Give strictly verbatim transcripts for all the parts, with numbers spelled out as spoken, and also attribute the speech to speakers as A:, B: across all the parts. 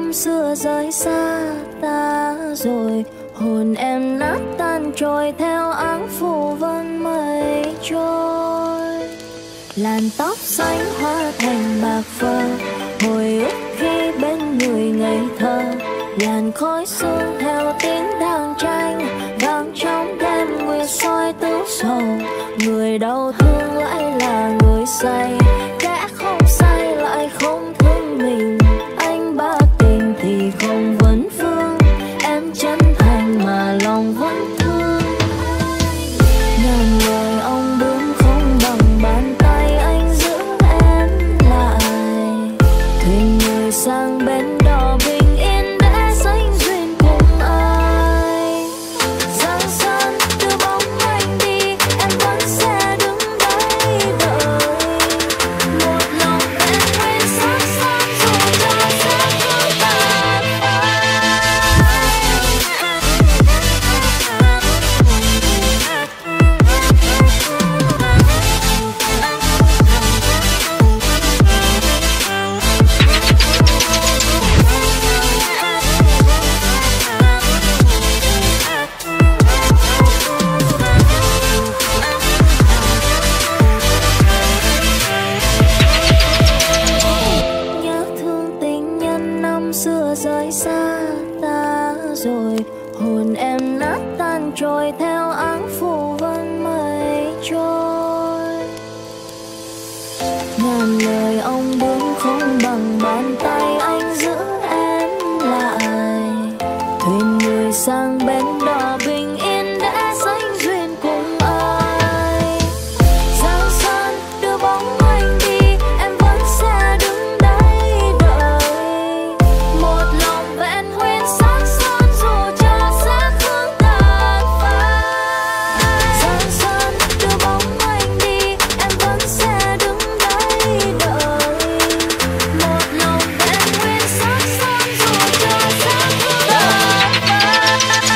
A: năm xưa rời xa ta rồi, hồn em nát tan trôi theo áng phủ vân mây trôi. Làn tóc xanh hóa thành bạc phơ, hồi ức khi bên người ngây thơ. Làn khói sương theo tiếng đàn tranh, vang trong đêm nguyệt soi tứ sầu. Người đau thương lại là người say, kẻ không say lại không thương mình. Anh ba tình thì không vấn vương, em chân thành mà lòng vẫn thương. Ngàn lời ông bướm không bằng bàn tay anh giữ em lại. Thuyền người sang bên đò bình yên để sánh duyên cùng ai. Giang sơn đưa bóng anh đi, em vẫn sẽ đứng đây đợi. Một lòng em quên sắc son dù cho sẽ không tàn phai. Nhớ thương tình nhân năm xưa rời xa ta rồi, hồn em nát tan trôi theo áng phủ vân mây trôi. Ngàn lời ông bướm không bằng bàn tay anh giữ em lại. Thuyền người sang bên đò bình yên để sánh duyên cùng ai. Giang sơn đưa bóng anh đi, em vẫn sẽ đứng đây đợi. Một lòng vẹn nguyên sắc son dù cho sẽ không tàn phai. Giang sơn đưa bóng anh đi, em vẫn sẽ đứng đây đợi. Một lòng vẹn nguyên sắc son dù cho sẽ không tàn phai.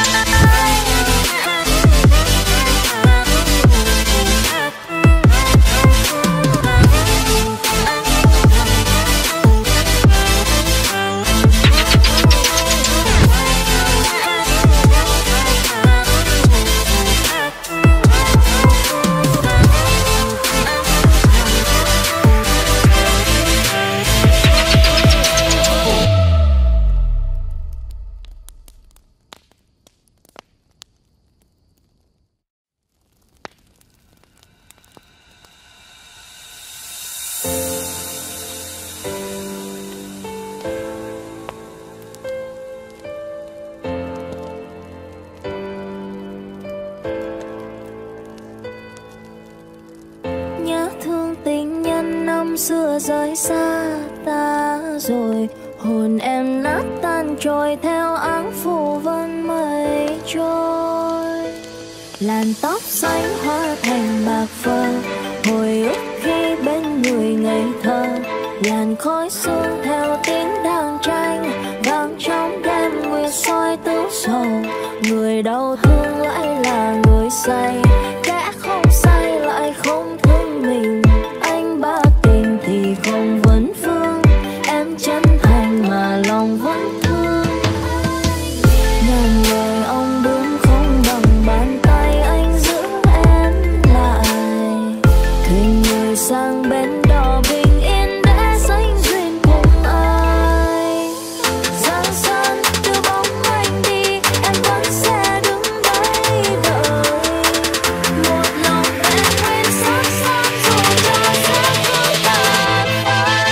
A: Nhớ thương tình nhân năm xưa rời xa ta rồi, hồn em nát tan trôi theo áng phủ vân mây trôi. Làn tóc xanh hóa thành bạc phơ, hồi ức khi bên người ngây thơ. Làn khói sương theo tiếng đàn tranh, vang trong đêm nguyệt soi tứ sầu. Người đau thương lại là người say, kẻ không say lại không thương mình. Anh ba tình thì không vấn vương, em chân thành mà lòng vẫn thương. Ngàn lời ông bướm không bằng bàn tay anh giữ em lại. Thuyền người sang bên đò bình yên để sánh duyên cùng ai. Giang sơn đưa bóng anh đi, em vẫn sẽ đứng đây đợi. Một lòng em quên sắc son dù cho sẽ không tàn phai.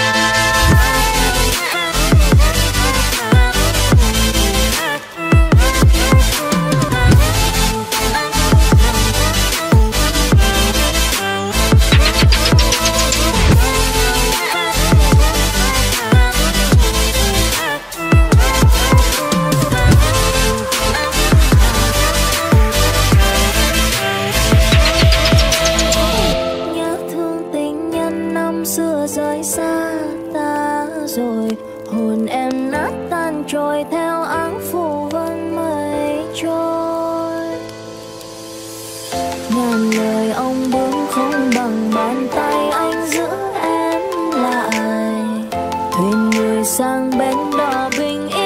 A: Nhớ thương tình nhân năm xưa rời xa ta rồi, hồn em nát tan trôi theo áng phủ vân mây trôi. Ngàn lời ông bướm không bằng bàn tay anh giữ em lại. Thuyền người sang bên đò bình yên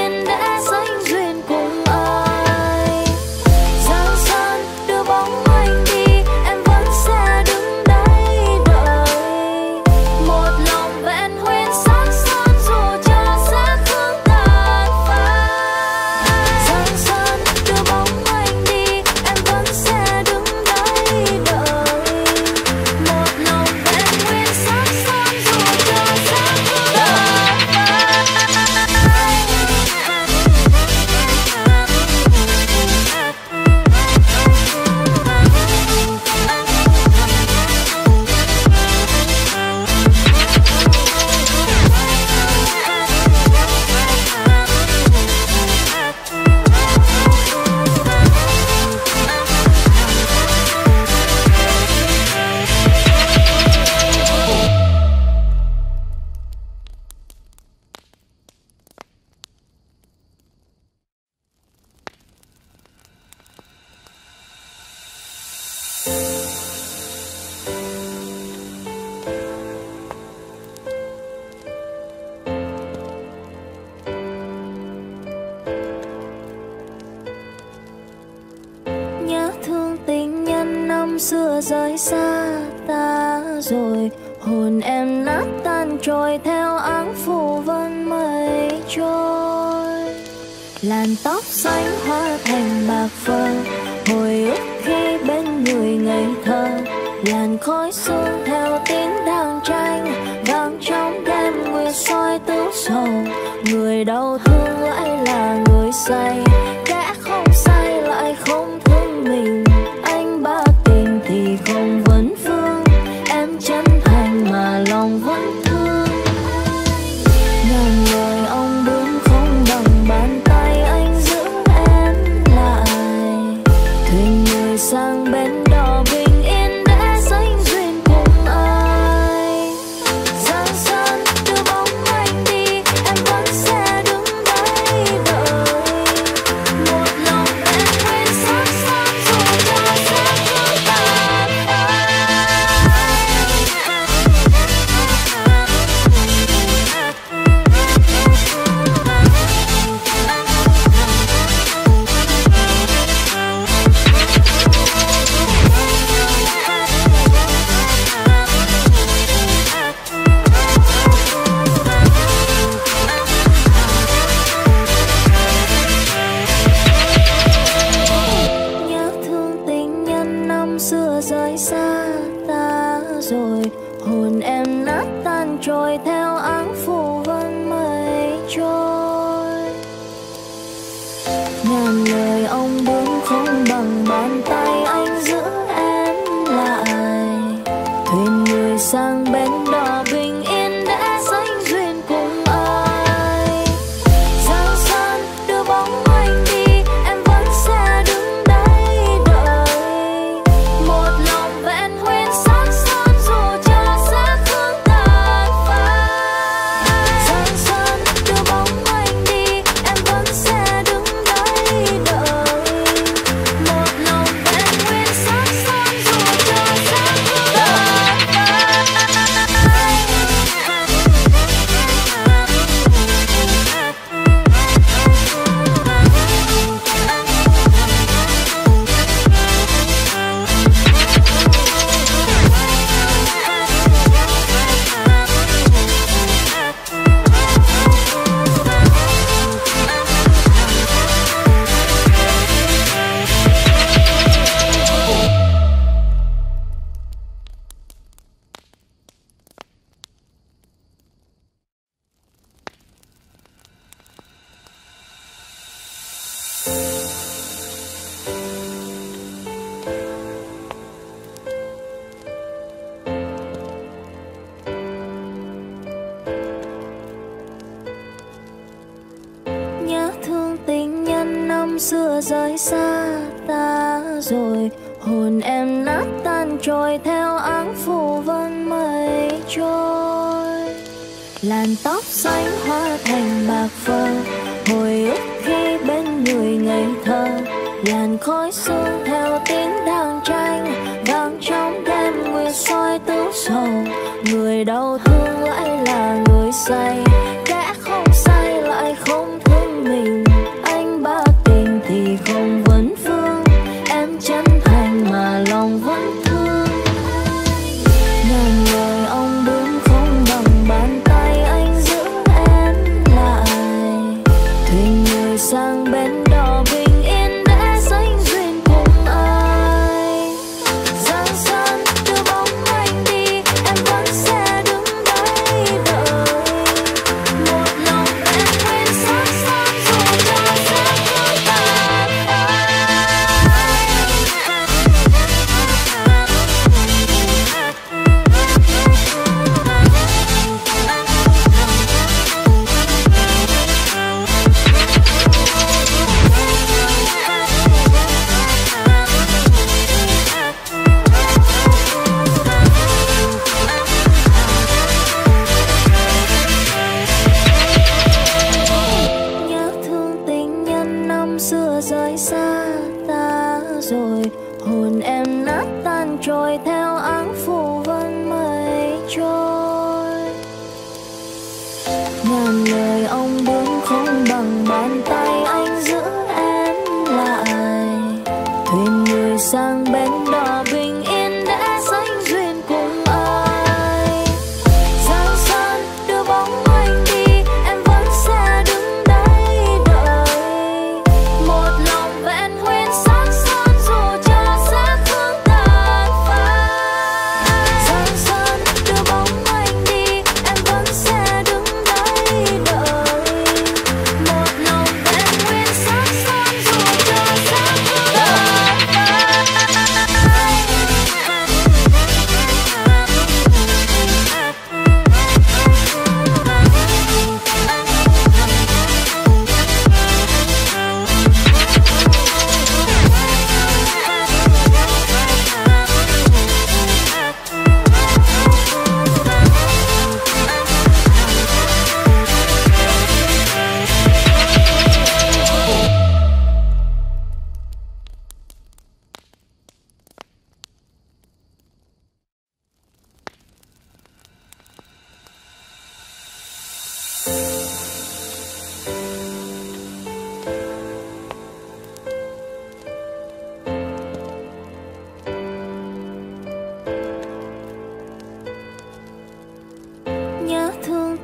A: rời xa ta rồi, hồn em nát tan trôi theo áng phủ vân mây trôi. Làn tóc xanh hóa thành bạc phơ, hồi ức khi bên người ngây thơ. Làn khói sương theo tiếng đàn tranh, vang trong đêm nguyệt soi tứ sầu. Người đau thương lại là người say, kẻ không say lại không thương mình. Anh ba tình thì không vấn vương, em chân thành mà lòng vẫn thương. Ngàn lời ông bướm không bằng bàn tay anh giữ em lại. Thuyền người sang bên đò bình yên để sánh duyên cùng ai. Giang sơn đưa bóng anh đi, em vẫn sẽ đứng đây đợi. Một lòng em quên sắc son dù cho sẽ không tan nhớ thương tình nhân năm xưa rời xa ta rồi, hồn em nát tan trôi theo áng phủ vân mây trôi. Ngàn lời ông bướm không bằng bàn tay anh giữ em lại. Thuyền người sang bên đò bình yên để sánh duyên cùng ai. Giang sơn đưa bóng anh đi, em vẫn sẽ đứng đây đợi. Một lòng vẹn nguyên sắc son dù cho sẽ không tàn phai. Giang sơn đưa bóng anh đi, em vẫn sẽ đứng đây đợi. Một lòng vẹn nguyên sắc son dù cho sẽ không tàn phai. Nhớ thương tình nhân năm xưa rời xa ta rồi, hồn em nát tan trôi theo áng phủ vân mây trôi. Làn tóc xanh hóa thành bạc phơ, hồi ức khi bên người ngây thơ. Làn khói sương theo tiếng đàn tranh, vang trong đêm nguyệt soi tứ sầu. Người đau thương lại là người say, kẻ không say lại không thương mình. Anh ba tình thì không vấn vương, em chân thành mà lòng vẫn thương. Ngàn lời ông bướm không bằng bàn tay anh giữ em lại. Thuyền người sang bên đò bình yên để sánh duyên cùng ai. Giang sơn đưa bóng anh đi, em vẫn sẽ đứng đây đợi. Một lòng em quên sắc son dù cho sẽ không tan phai. Nhớ thương tình nhân năm xưa rời xa ta rồi, hồn em nát tan trôi theo áng phủ vân mây trôi. Ngàn lời ông bướm không bằng bàn tay anh giữ em lại. Thuyền người sang bên đò bình yên để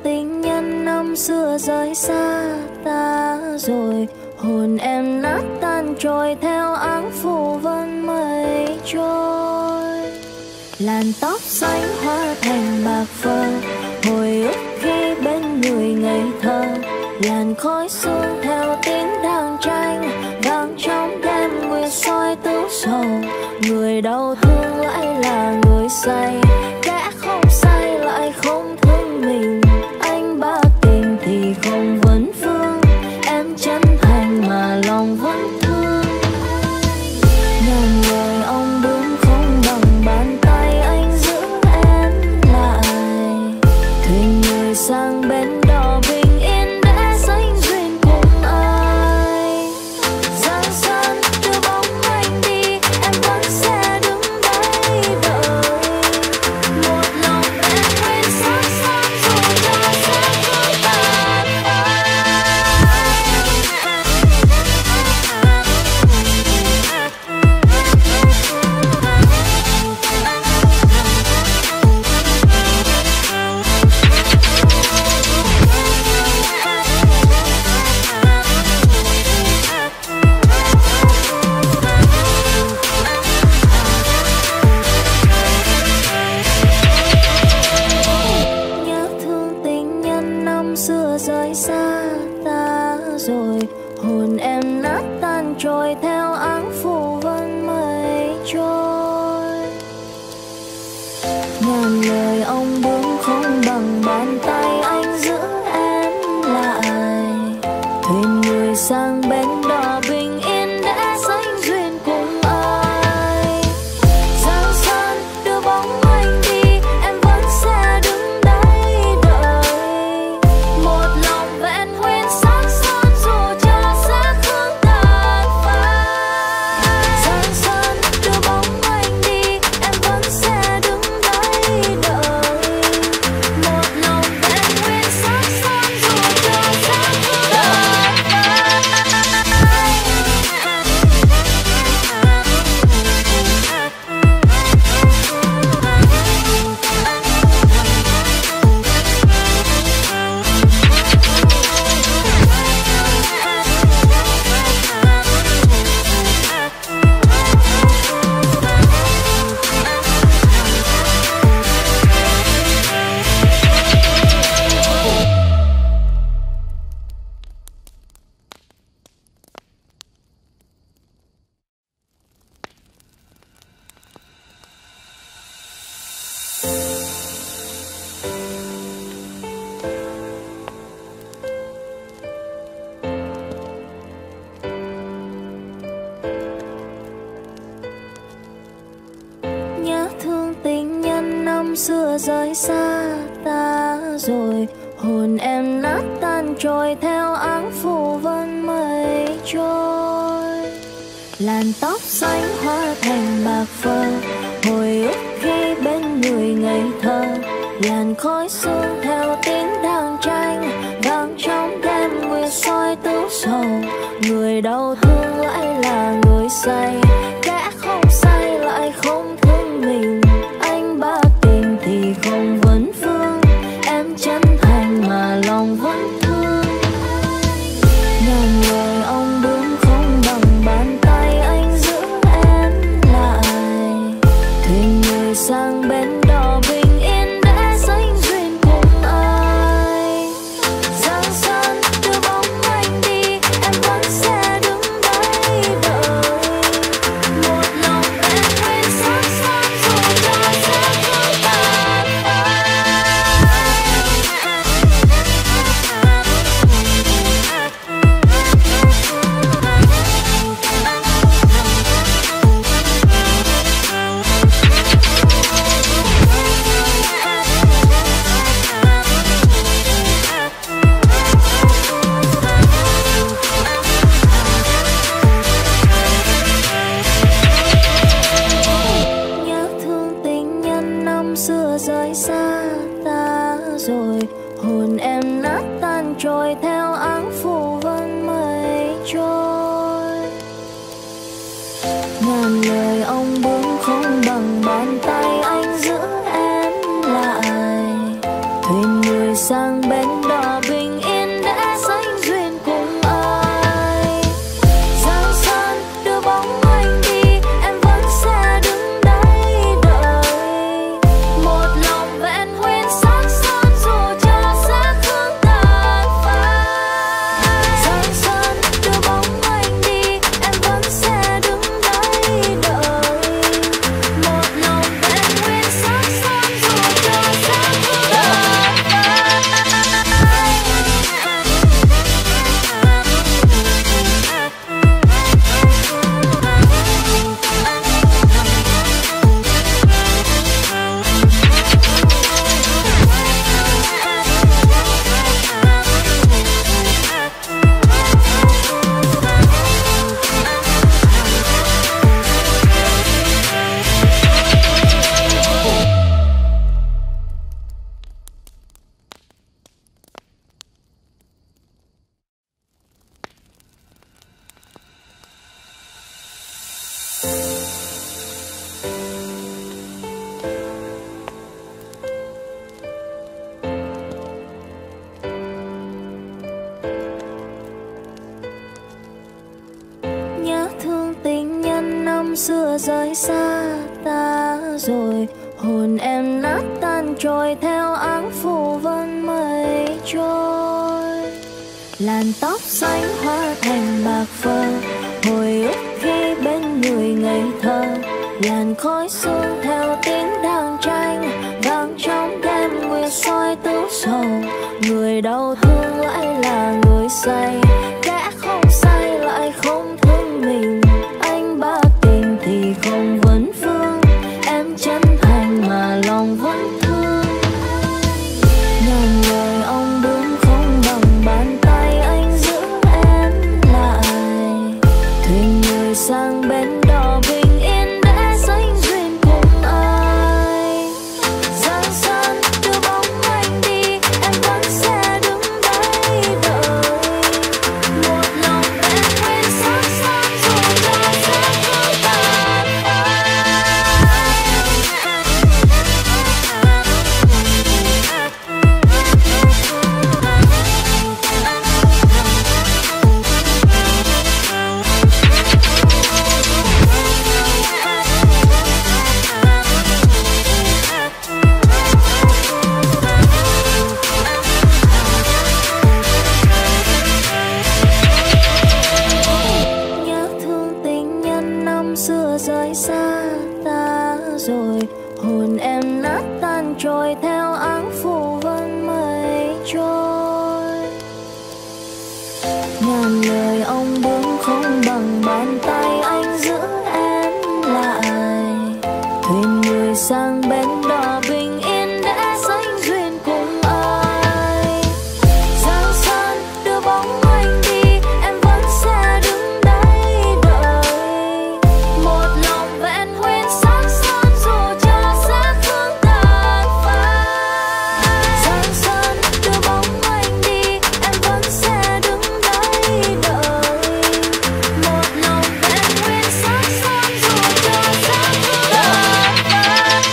A: tình nhân năm xưa rời xa ta rồi, hồn em nát tan trôi theo áng phủ vân mây trôi. Làn tóc xanh hóa thành bạc phơ, hồi ức khi bên người ngây thơ. Làn khói sương theo tiếng đàn tranh, vang trong đêm nguyệt soi tứ sầu. Người đau thương lại là người say, kẻ không say lại không thương mình. Anh ba tình thì không vấn vương, em chân thành mà lòng vẫn thương. Ngàn lời ông bướm không bằng bàn tay anh giữ em lại. Thuyền người sang bên đò bình yên để sánh duyên cùng ai. Giang sơn đưa bóng anh đi, em vẫn sẽ đứng đây đợi. Một lòng em quên sắc son dù cho sẽ không tàn phai. Nhớ thương tình nhân năm xưa rời xa ta rồi, hồn em nát tan trôi theo áng phủ vân mây trôi. Ngàn lời ông bướm không bằng bàn tay anh giữ em lại. Thuyền người sang bên đò bình yên để sánh duyên cùng ai. Giang sơn đưa bóng anh đi, em vẫn sẽ đứng đây đợi. Một lòng vẹn nguyên sắc son dù cho sẽ không tàn phai. Giang sơn đưa bóng anh đi, em vẫn sẽ đứng đây đợi. Một lòng vẹn nguyên sắc son dù cho sẽ không tàn phai. Nhớ thương tình nhân năm xưa rời xa ta rồi, hồn em nát tan trôi theo áng phủ vân mây trôi. Làn tóc xanh hóa thành bạc phơ, hồi ức khi bên người ngây thơ. Làn khói sương theo tiếng đàn tranh, vang trong đêm nguyệt soi tứ sầu. Người đau thương lại là người say, kẻ không say lại không thương mình. Anh ba tình thì không vấn vương, em chân thành mà lòng vẫn thương. Ngàn lời ông bướm không bằng bàn tay anh giữ em lại. Thuyền người sang bên đò bình yên để sánh duyên cùng ai. Giang sơn đưa bóng anh đi, em vẫn sẽ đứng đây đợi. Một lòng em quên sắc son dù cho sẽ không tàn phai. Nhớ thương tình nhân năm xưa rời xa ta rồi, hồn em nát tan trôi theo áng phủ vân mây trôi. Ngàn lời ông bướm không bằng bàn tay anh giữ em lại. Thuyền người người sang bên đò bình yên đã sánh duyên cùng ai. Giang sơn đưa bóng anh đi, em vẫn sẽ đứng đây đợi. Một lòng vẹn nguyên sắc son dù cho sẽ không tàn phai. Giang sơn đưa bóng anh đi, em vẫn sẽ đứng đây đợi. Một lòng vẹn nguyên sắc son dù cho sẽ không tàn nhớ thương tình nhân năm xưa rời xa ta rồi. Hồn em nát tan trôi theo áng phủ vân mây trôi. Làn tóc xanh hóa thành bạc phơ, hồi ức khi bên người ngây thơ. Làn khói sương theo tiếng đàn tranh, vang trong đêm nguyệt soi tứ sầu. Người đau thương lại là người say, kẻ không say lại không thương mình. Anh ba tình thì không vấn vương, em chân thành mà lòng vẫn thương. Ngàn lời ông đứng không bằng bàn tay, anh giữ em lại. Thuyền người sang bên đò bình yên đã sánh duyên cùng ai. Giang sơn đưa bóng anh đi, em vẫn sẽ đứng đây đợi. Một lòng vẹn nguyên sắc son dù cho sẽ không tàn phai. Nhớ thương tình nhân năm xưa rời xa ta rồi. Hồn em nát tan trôi theo áng phủ vân mây trôi. Ngàn lời ông đứng không bằng bàn tay, anh giữ em lại. Thuyền người sang bên đò bình yên đã sánh duyên cùng ai. Giang sơn đưa bóng anh đi, em vẫn sẽ đứng đây đợi. Một lòng vẹn nguyên sắc son dù cho sẽ không tàn phai. Giang sơn đưa bóng anh đi, em vẫn sẽ đứng đây đợi. Một lòng vẹn nguyên sắc son dù cho sẽ không tàn phai.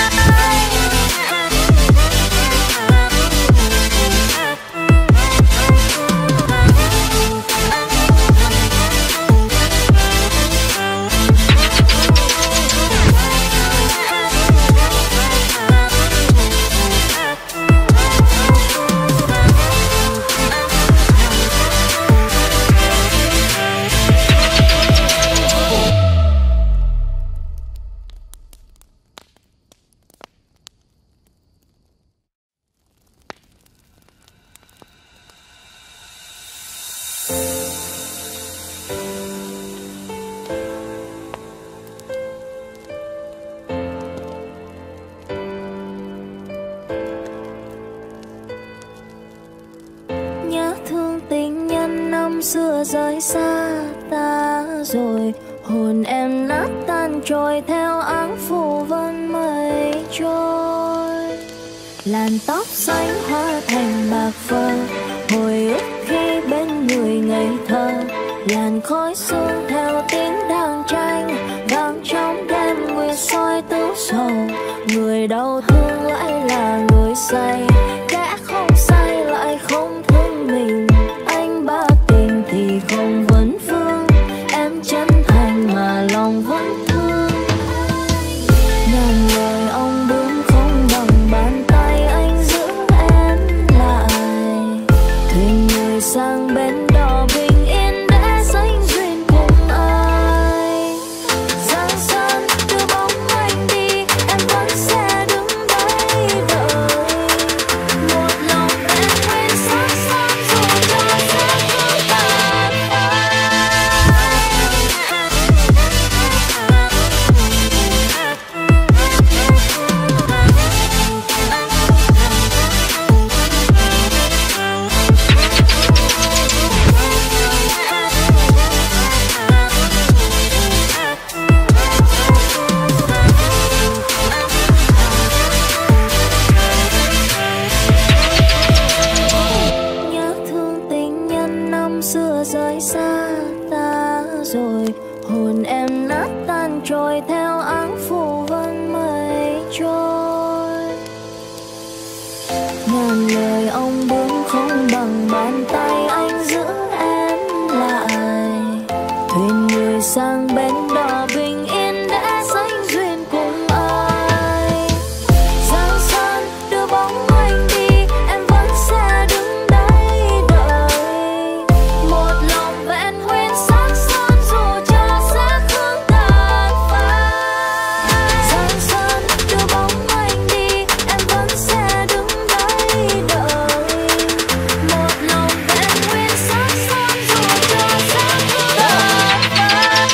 A: Nhớ thương tình nhân năm xưa rời xa ta rồi. Hồn em nát tan trôi theo áng phủ vân mây trôi. Làn tóc xanh hóa thành bạc phơ, hồi ức khi bên người ngây thơ. Làn khói sương theo tiếng đàn tranh, vang trong đêm nguyệt soi tứ sầu. Người đau thương lại là người say, kẻ không ngàn lời ông bướm không bằng bàn tay anh giữ em lại. Thuyền người sang bên đò bình yên đã sánh duyên cùng ai. Giang sơn đưa bóng anh đi, em vẫn sẽ đứng đây đợi. Một lòng vẹn nguyên sắc son dù cho sẽ không tàn phai. Giang sơn đưa bóng anh đi, em vẫn sẽ đứng đây đợi. Một lòng vẹn nguyên sắc son dù cho sẽ không tàn phai.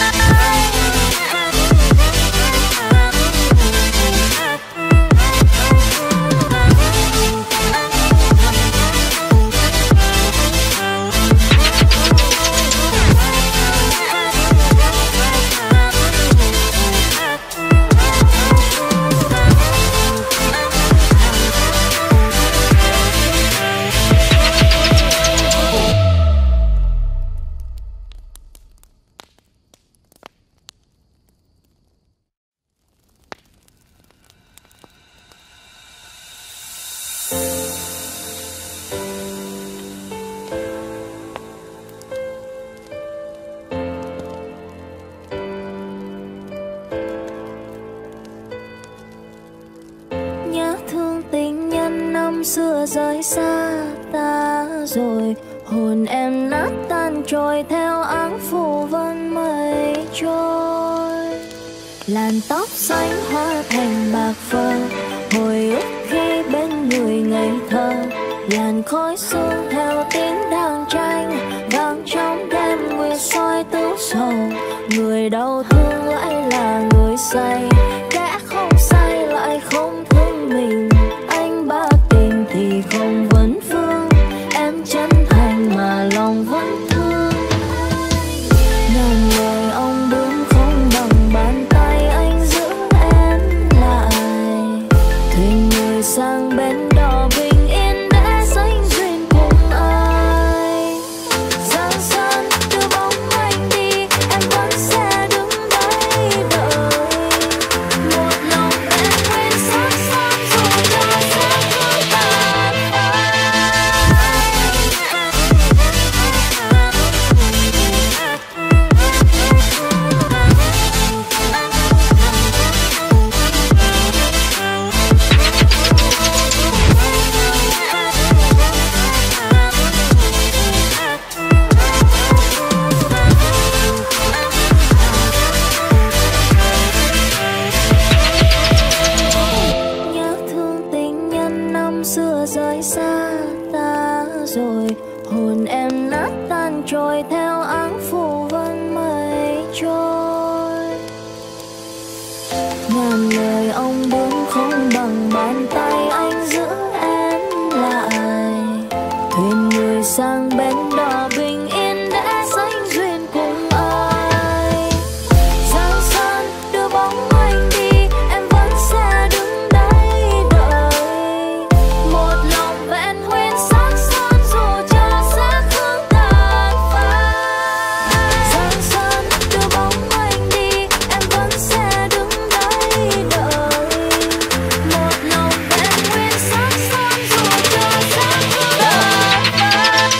A: Nhớ thương tình nhân năm xưa rời xa ta rồi. Hồn em nát tan trôi theo áng phủ vân mây trôi. Làn tóc xanh hóa thành bạc phơ, hồi ức khi bên người ngây thơ. Làn khói sương theo tiếng đàn tranh, vang trong đêm nguyệt soi tứ sầu. Người đau thương lại là người say, kẻ không say lại không thương mình. Anh ba tình thì không vấn phương, em chân thành mà lòng vẫn thương. Ngàn lời ông bướm không bằng bàn tay anh giữ em lại. Thuyền người sang bên đò bình yên đã sánh duyên cùng ai. Giang sơn đưa bóng anh đi, em vẫn sẽ đứng đây đợi. Một lòng vẹn nguyên sắc son dù cho sẽ không tàn phai. Nhớ thương tình nhân năm xưa rời xa ta rồi. Hồn em nát tan trôi theo áng phủ vân mây trôi. Ngàn lời ông bướm không bằng bàn tay anh giữ em lại. Thuyền người sang bên đò bình yên đã sánh duyên cùng ai. Giang sơn đưa bóng anh đi, em vẫn sẽ đứng đây đợi. Một lòng vẹn nguyên sắc son dù cho sẽ không tàn phai. Giang sơn đưa bóng anh đi, em vẫn sẽ đứng đây đợi. Một lòng vẹn nguyên sắc son dù cho sẽ không tàn phai.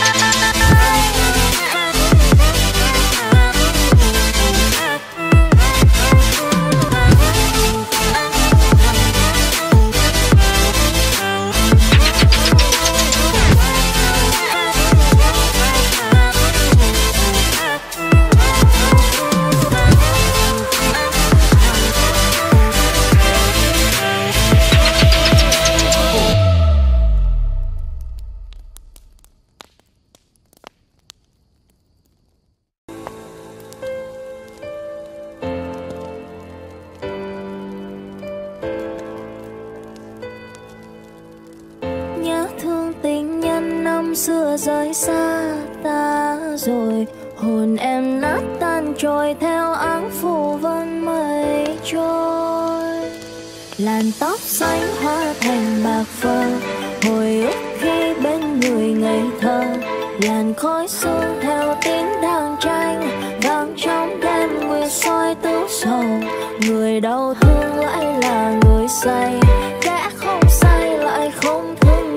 A: Nhớ thương tình nhân năm xưa rời xa ta rồi. Hồn em nát tan trôi theo áng phủ vân mây trôi. Làn tóc xanh hóa thành bạc phơ, hồi ức khi bên người ngây thơ. Làn khói sương theo tiếng đàn tranh, vang trong đêm nguyệt soi tứ sầu. Người đau thương lại là người say, kẻ không say lại không thương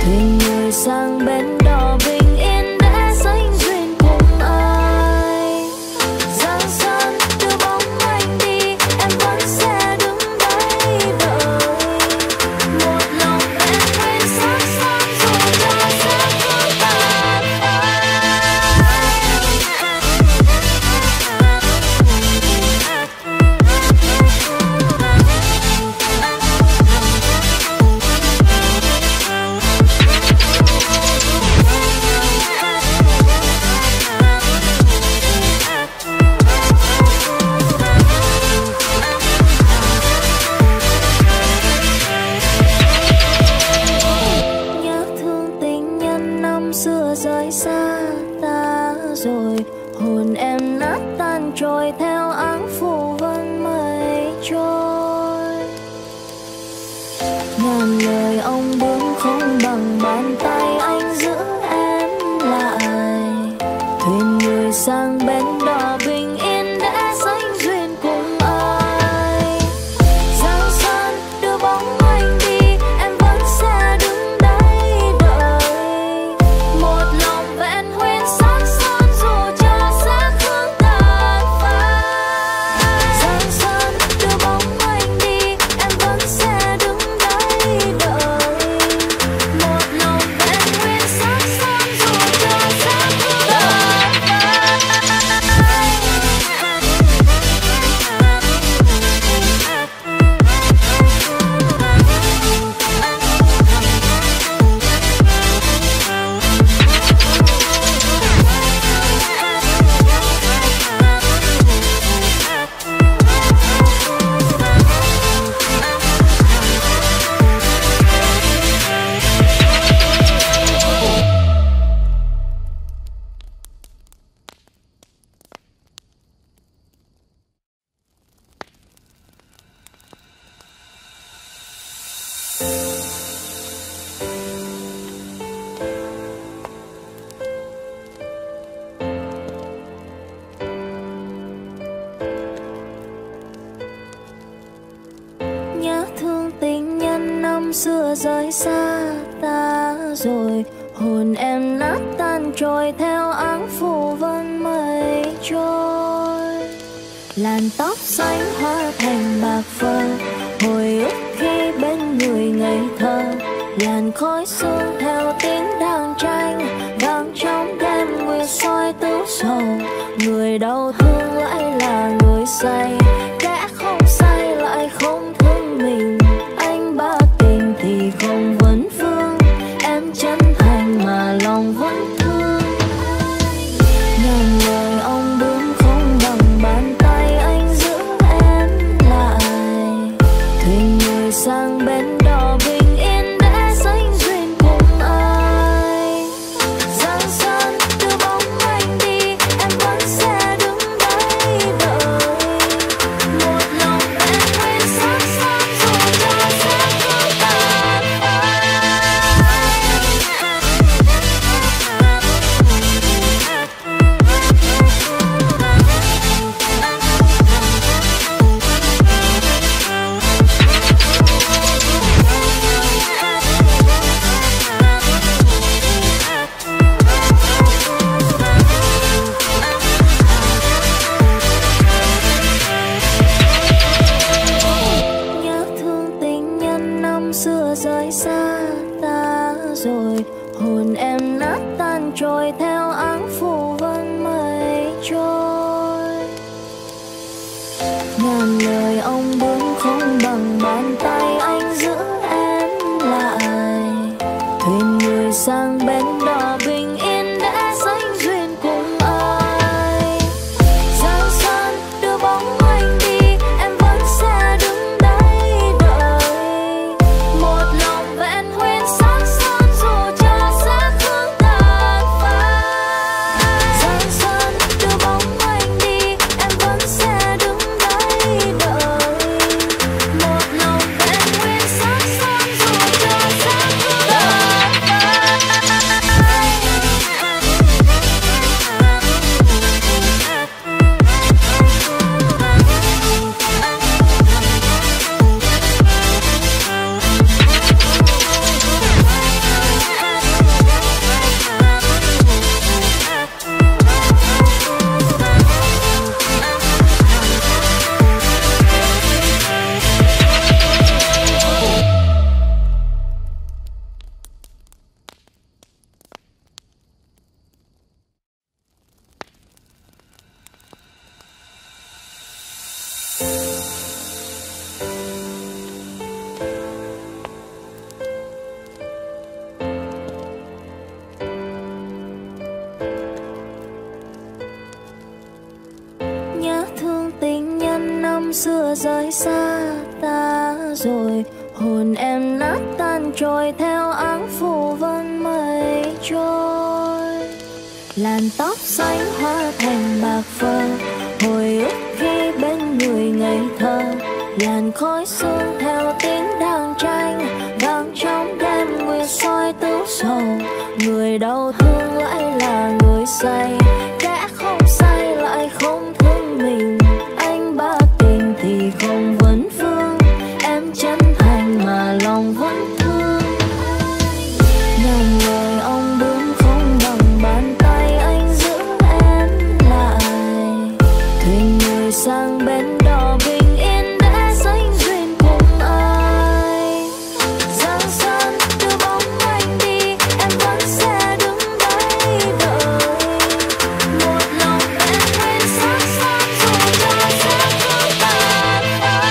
A: thuyền người sang bến đò bình yên để sánh duyên cùng ai. Giang sơn đưa bóng anh đi, em vẫn sẽ đứng đây đợi. Một lòng em quên sắc son dù cho sẽ không tàn phai. Nhớ thương tình nhân năm xưa rời xa ta rồi, hồn em nát tan trôi theo áng phủ vân mây trôi. Ngàn lời ông bướm không bằng bàn tay anh giữ em lại. Thuyền người sang bến đò bình yên để sánh duyên cùng ai. Giang sơn đưa bóng anh đi, em vẫn sẽ đứng đây đợi. Một lòng vẹn nguyên sắc son dù cho sẽ không tàn phai. Giang sơn đưa bóng anh đi, em vẫn sẽ đứng đây đợi. Một lòng vẹn nguyên sắc son dù cho sẽ không tàn phai. Nhớ thương tình nhân năm xưa rời xa ta rồi, hồn em nát tan trôi theo áng phủ vân mây trôi. Làn tóc xanh hóa thành bạc phơ, hồi ức khi bên người ngây thơ. Làn khói sương theo tiếng đàn tranh, vang trong đêm nguyệt soi tứ sầu. Người đau thương lại là người say, kẻ không say lại không thương mình. Anh ba tình thì không vấn vương, em chân thành mà lòng vẫn thương. Ngàn lời ông bướm không bằng bàn tay anh giữ em lại. Thuyền người sang bến đò bình yên để sánh duyên cùng ai. Giang sơn đưa bóng anh đi, em vẫn sẽ đứng đây đợi. Một lòng em quên sắc son dù cho sẽ không tàn phai. Nhớ thương tình nhân năm xưa rời xa ta rồi, hồn em nát tan trôi theo áng phủ vân mây trôi. Ngàn lời ông bướm không bằng bàn tay anh giữ em lại. Thuyền người sang bến đò bình yên để sánh duyên cùng ai. Giang sơn đưa bóng anh đi, em vẫn sẽ đứng đây đợi. Một lòng vẹn nguyên sắc son dù cho sẽ không tàn phai. Giang sơn đưa bóng anh đi, em vẫn sẽ đứng đây đợi. Một lòng vẹn nguyên sắc son dù cho sẽ không tàn phai. năm xưa rời xa ta rồi, hồn em nát tan trôi theo áng phủ vân mây trôi. Làn tóc xanh hóa thành bạc phơ, hồi ức khi bên người ngây thơ. Làn khói sương theo tiếng đàn tranh, vang trong đêm nguyệt soi tứ sầu. Người đau thương lại là người say, kẻ không say lại không thương mình. Anh ba tình thì không vấn vương, em chân thành mà lòng vẫn thương. Ngàn lời ông bướm không bằng bàn tay anh giữ em lại. Thuyền người sang bên đò bình yên để sánh duyên cùng ai. Giang sơn đưa bóng anh đi, em vẫn sẽ đứng đây đợi. Một lòng em quên sắc son dù cho sẽ không tàn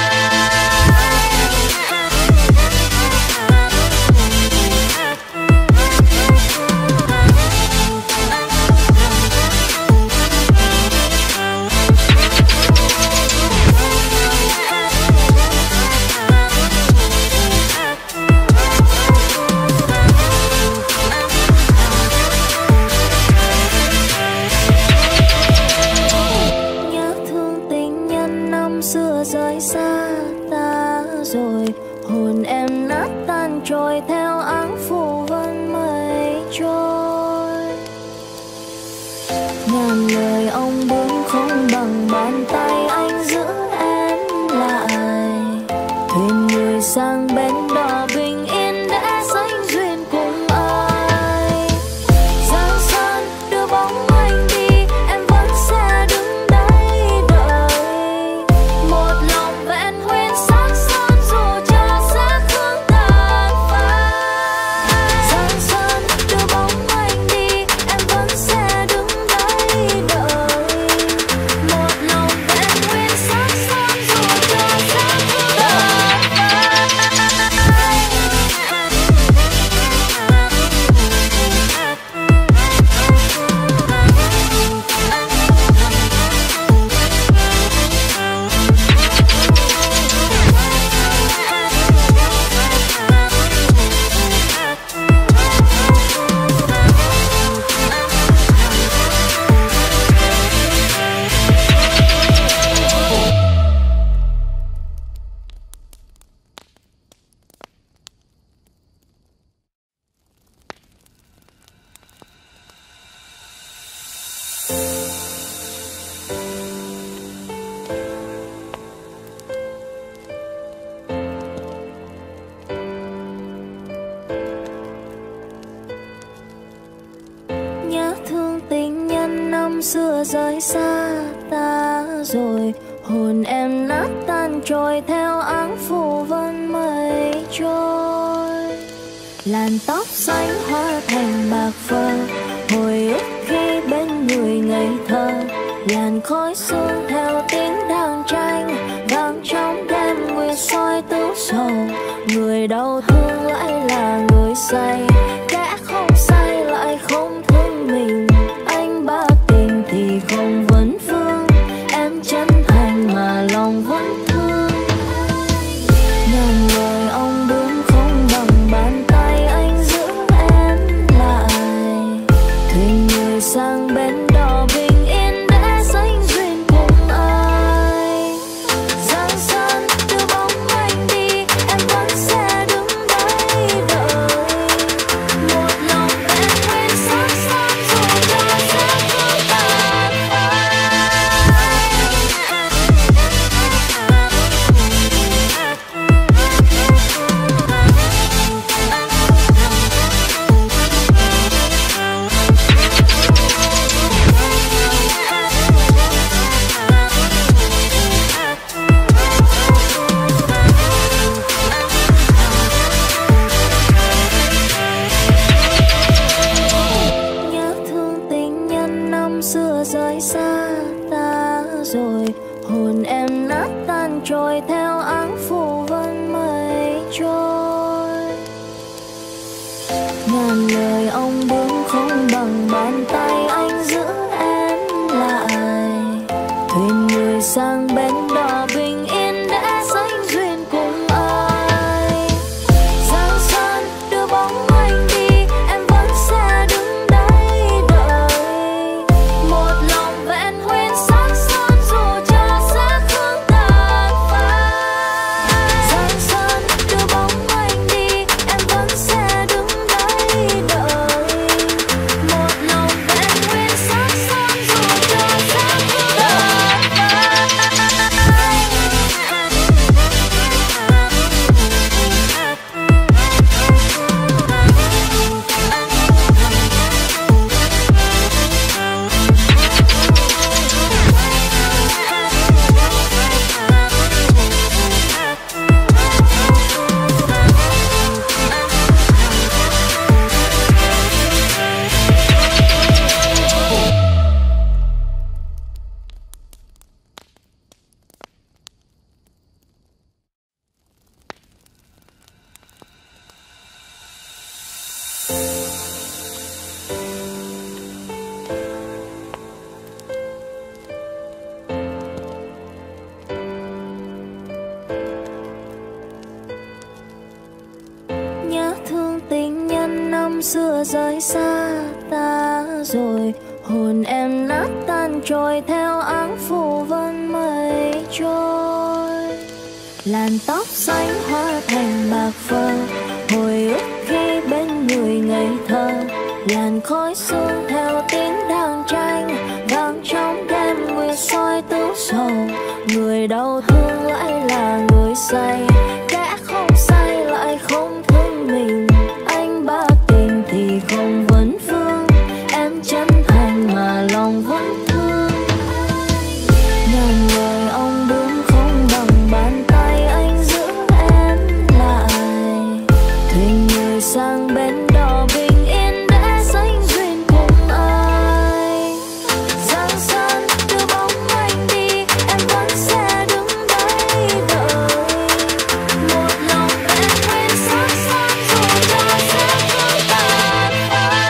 A: nhớ thương tình nhân năm xưa rời xa ta rồi, hồn em nát tan trôi theo áng phủ vân mây trôi. Ngàn lời ông bướm không bằng bàn tay anh giữ em lại. Thuyền người sang bên đò bình yên để sánh duyên cùng ai. Giang sơn đưa bóng anh đi, em vẫn sẽ đứng đây đợi. Một lòng vẹn nguyên sắc son dù cho sẽ không tàn phai. Giang sơn đưa bóng anh đi, em vẫn sẽ đứng đây đợi. Một lòng vẹn nguyên sắc son dù cho sẽ không tàn phai. Nhớ thương tình nhân năm xưa rời xa ta rồi, hồn em nát tan trôi theo áng phủ vân mây trôi. Làn tóc xanh hóa thành bạc phơ, hồi ức khi bên người ngây thơ. Làn khói sương theo tiếng đàn tranh, vang trong đêm nguyệt soi tứ sầu. Người đau thương lại là người say, kẻ không say lại không thương mình. Anh ba tình thì không vấn vương, em chân thành mà lòng vẫn thương. Ngàn lời ông bướm không bằng bàn tay anh giữ em lại. Thuyền người sang bên đò bình yên để sánh duyên cùng ai. Giang sơn đưa bóng anh đi, em vẫn sẽ đứng đây đợi. xưa rời xa ta rồi, hồn em nát tan trôi theo áng phủ vân mây trôi. Làn tóc xanh hóa thành bạc phơ, hồi ức khi bên người ngây thơ. Làn khói sương theo tiếng đàn tranh, vang trong đêm nguyệt soi tứ sầu. Người đau thương lại là người say, kẻ không say lại không thương mình. Anh ba tình thì không vấn vương, em chân thành mà lòng vẫn thương. Ngàn lời ông bướm không bằng bàn tay anh giữ em lại. Thuyền người sang bên đò bình yên để sánh duyên cùng ai. Giang sơn đưa bóng anh đi, em vẫn sẽ đứng đây đợi. Một lòng em quên sắc son dù cho sẽ không tàn phai.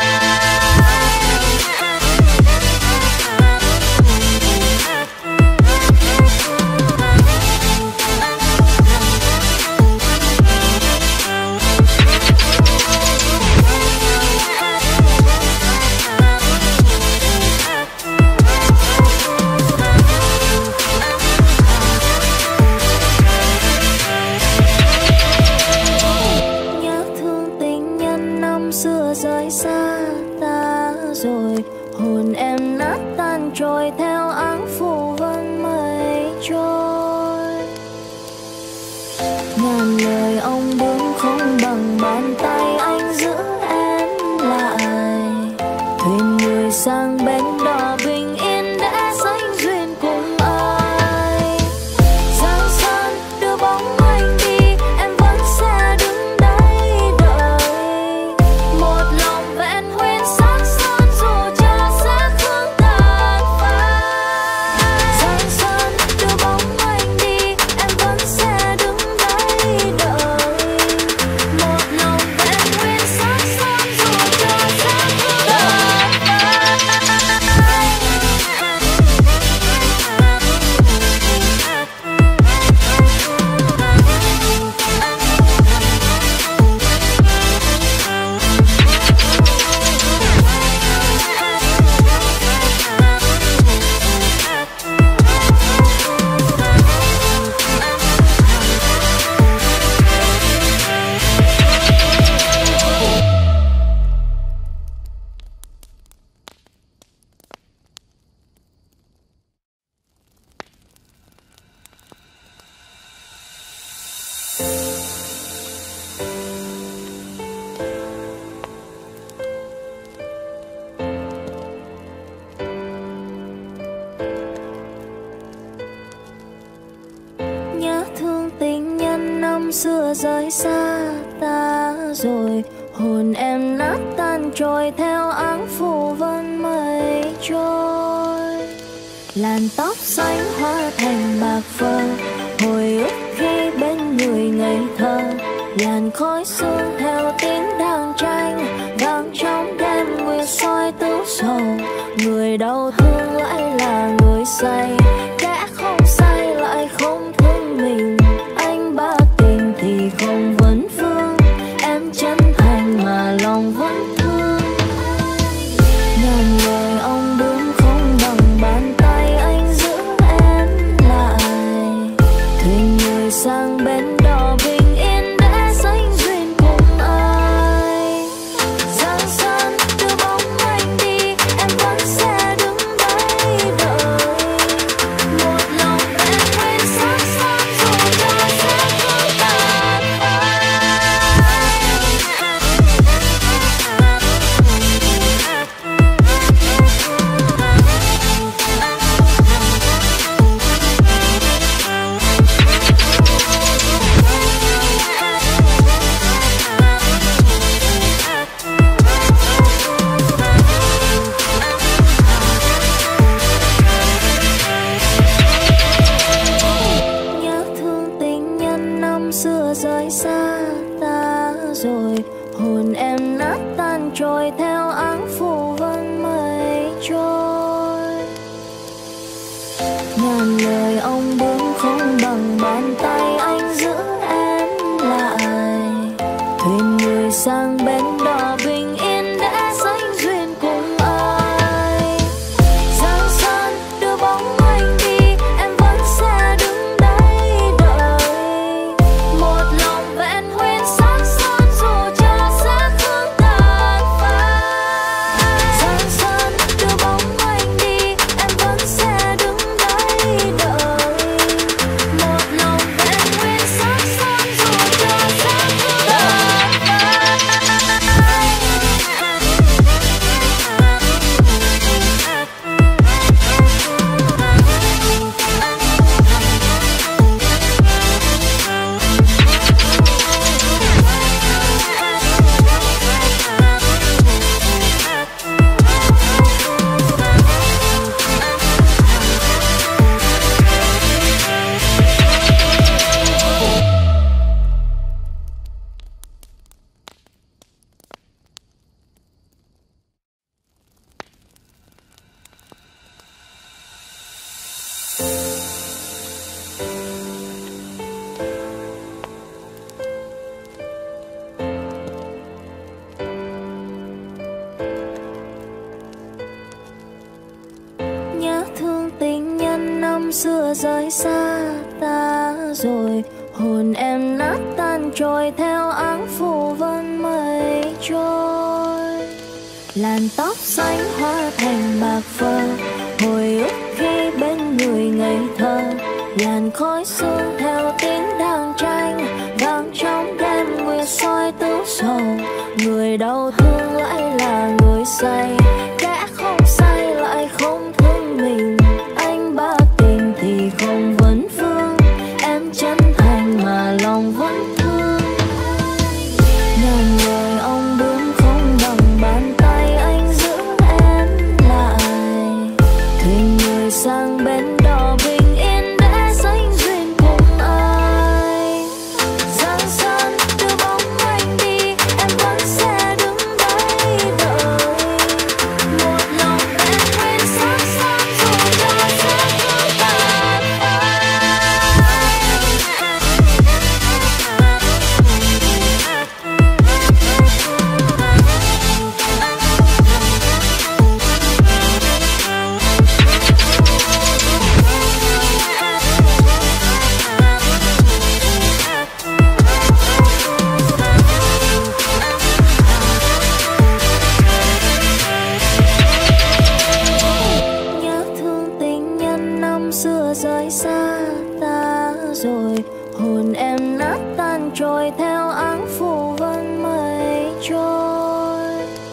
A: Nhớ thương tình nhân năm xưa rời xa ta rồi, hồn em nát tan trôi theo áng phủ vân mây trôi. Ngàn lời ông bướm không bằng bàn tay anh giữ em lại. Thuyền người sang bên đò bình yên để sánh duyên cùng ai. Giang sơn đưa bóng anh đi, em vẫn sẽ đứng đây đợi. Một lòng vẹn nguyên sắc son dù cho sẽ không tàn phai. Giang sơn đưa bóng anh đi, em vẫn sẽ đứng đây đợi. Một lòng vẹn nguyên sắc son dù cho sẽ không tàn phai. Nhớ thương tình nhân năm xưa rời xa ta rồi, hồn em nát tan trôi theo áng phủ vân mây trôi. Làn tóc xanh hóa thành bạc phơ, hồi ức khi bên người ngây thơ. Làn khói sương theo tiếng đàn tranh, vang trong đêm nguyệt soi tứ sầu. Người đau thương lại là người say, kẻ không say lại không thương mình. Anh ba tình thì không vấn vương, em chân thành mà lòng vẫn thương. Ngàn lời ông bướm không bằng bàn tay anh giữ em lại. Thuyền người sang bên đò bình yên để sánh duyên cùng ai. Giang sơn đưa bóng anh đi, em vẫn sẽ đứng đây đợi. Một lòng em quên sắc son dù cho sẽ không tàn phai. Nhớ thương tình nhân năm xưa rời xa ta rồi, hồn em nát tan trôi theo áng phủ vân mây trôi. Ngàn lời ông bướm không bằng bàn tay anh giữ em lại. Thuyền người sang bên đò bình yên năm xưa rời xa ta rồi, hồn em nát tan trôi theo áng phủ vân mây trôi. Làn tóc xanh hóa thành bạc phơ, hồi ức khi bên người ngây thơ. Làn khói sương theo tiếng đàn tranh, vang trong đêm nguyệt soi tứ sầu. Người đau thương lại là người say, kẻ không say lại không thương mình. Anh ba tình thì không vấn vương, em chân thành mà lòng vẫn thương. Ngàn lời ông bướm không bằng bàn tay anh giữ em lại. Thuyền người sang bên đò bình yên để sánh duyên cùng ai. Giang sơn đưa bóng anh đi, em vẫn sẽ đứng đây đợi. Một lòng em quên sắc son dù cho sẽ không tàn nhớ thương tình nhân năm xưa rời xa ta rồi, hồn em nát tan trôi theo áng phủ vân mây trôi.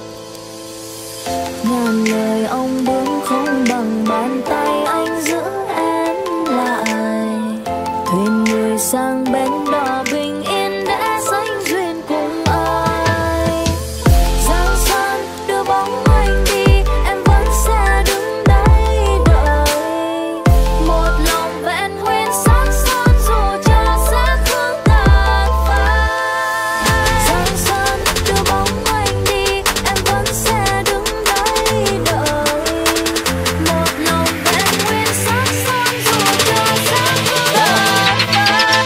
A: Ngàn lời ông bướm không bằng bàn tay anh giữ em lại. Thuyền người sang bên đò bình yên để sánh duyên cùng ai. Giang sơn đưa bóng anh đi, em vẫn sẽ đứng đây đợi. Một lòng vẹn nguyên sắc son dù cho sẽ không tàn phai. Giang sơn đưa bóng anh đi, em vẫn sẽ đứng đây đợi. Một lòng vẹn nguyên sắc son dù cho sẽ không tàn phai.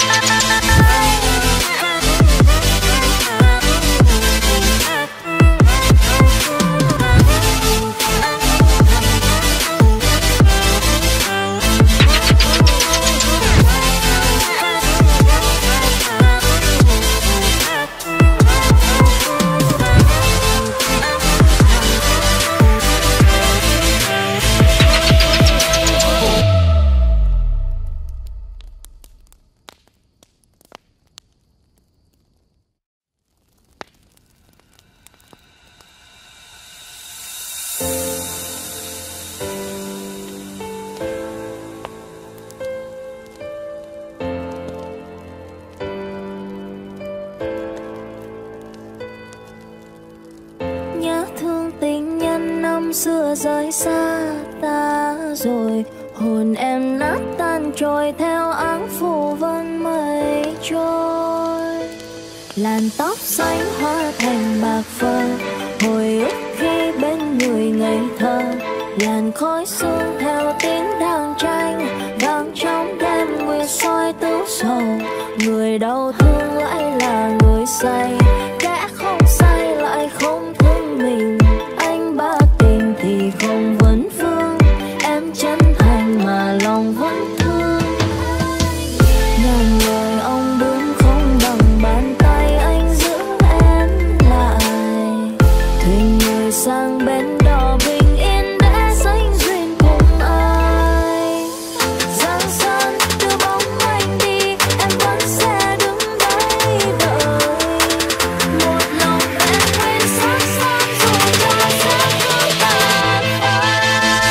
A: Nhớ thương tình nhân năm xưa rời xa ta rồi, hồn em nát tan trôi theo áng phủ vân mây trôi. Làn tóc xanh hóa thành bạc phơ, hồi ức khi bên người ngây thơ. Làn khói sương theo tiếng đàn tranh, vang trong đêm nguyệt soi tứ sầu. Người đau thương lại là người say, kẻ không say lại không thương mình. Anh ba tình thì không vấn vương, em chân thành mà lòng vẫn thương. Ngàn lời ông bướm không bằng bàn tay anh giữ em lại. Thuyền người sang bên đò bình yên để sánh duyên cùng ai. Giang sơn đưa bóng anh đi, em vẫn sẽ đứng đây đợi. Một lòng em quên sắc son dù cho sẽ không tàn phai.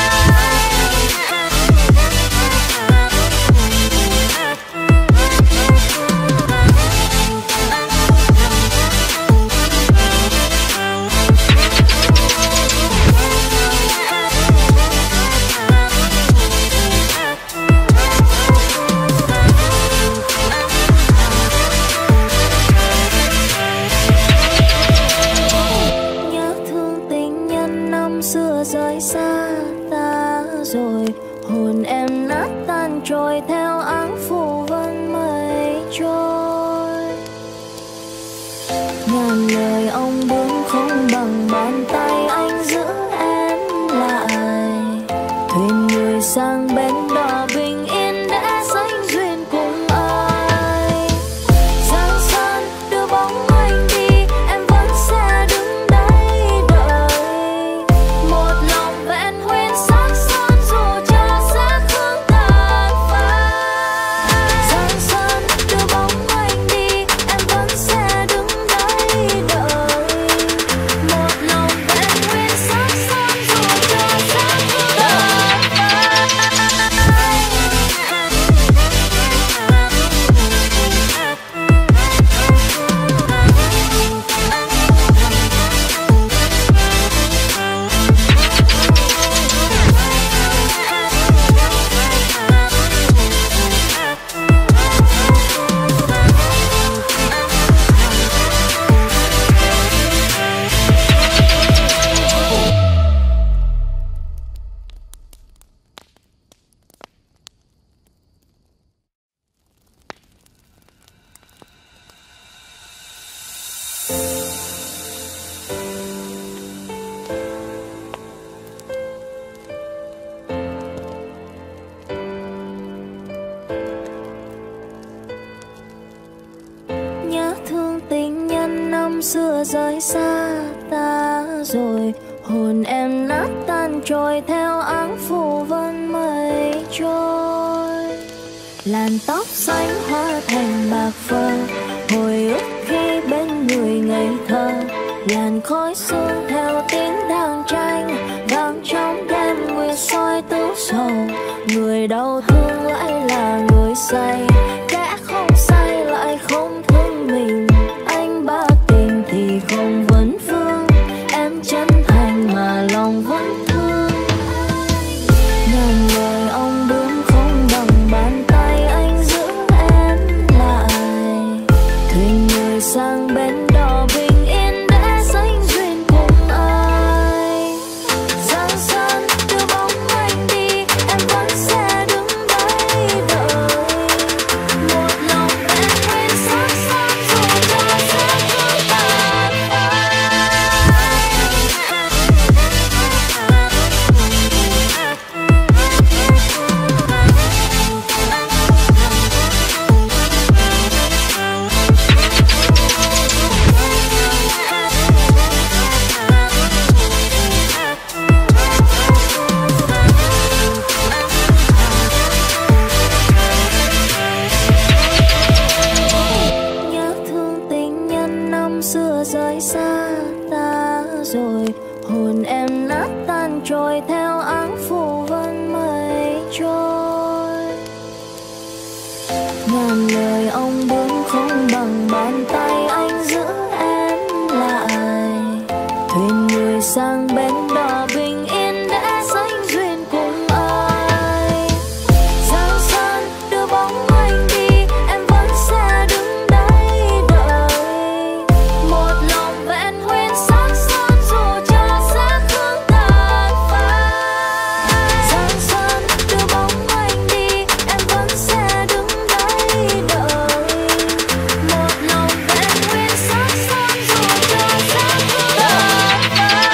A: Nhớ thương tình nhân năm xưa rời xa ta rồi, hồn em nát tan trôi theo áng phủ vân mây trôi. Ngàn lời ông bướm không bằng bàn tay anh giữ em lại. Thuyền người sang bên đò bình rồi, hồn em nát tan trôi theo áng phù vân mây trôi. Làn tóc xanh hóa thành bạc phơ, hồi ức khi bên người ngây thơ. Làn khói sương theo tiếng đàn tranh, vang trong đêm nguyệt soi tứ sầu. Người đau thương lại là người say, kẻ không say lại không thương mình. Anh ba tình thì không vấn vương, em chân thành mà lòng vẫn thương. Ngàn lời ông bướm không bằng bàn tay anh giữ em lại. Thuyền người sang bên đò bình yên để sánh duyên cùng ai. Giang sơn đưa bóng anh đi, em vẫn sẽ đứng đây đợi. Một lòng em quên sắc son dù cho sẽ không tàn phai. Nhớ thương tình nhân năm xưa rời xa ta rồi, hồn em nát tan trôi theo áng phù vân mây trôi. Ngàn lời ông bướm không bằng bàn tay anh giữ em lại. Thuyền người sang bên đò bình yên để sánh duyên cùng ai. Giang sơn đưa bóng anh đi, em vẫn sẽ đứng đây đợi. Một lòng vẹn nguyên sắc son dù cho sẽ không tàn phai. Giang sơn đưa bóng anh đi, em vẫn sẽ đứng đây đợi. Một lòng vẹn nguyên sắc son dù cho sẽ không tàn phai.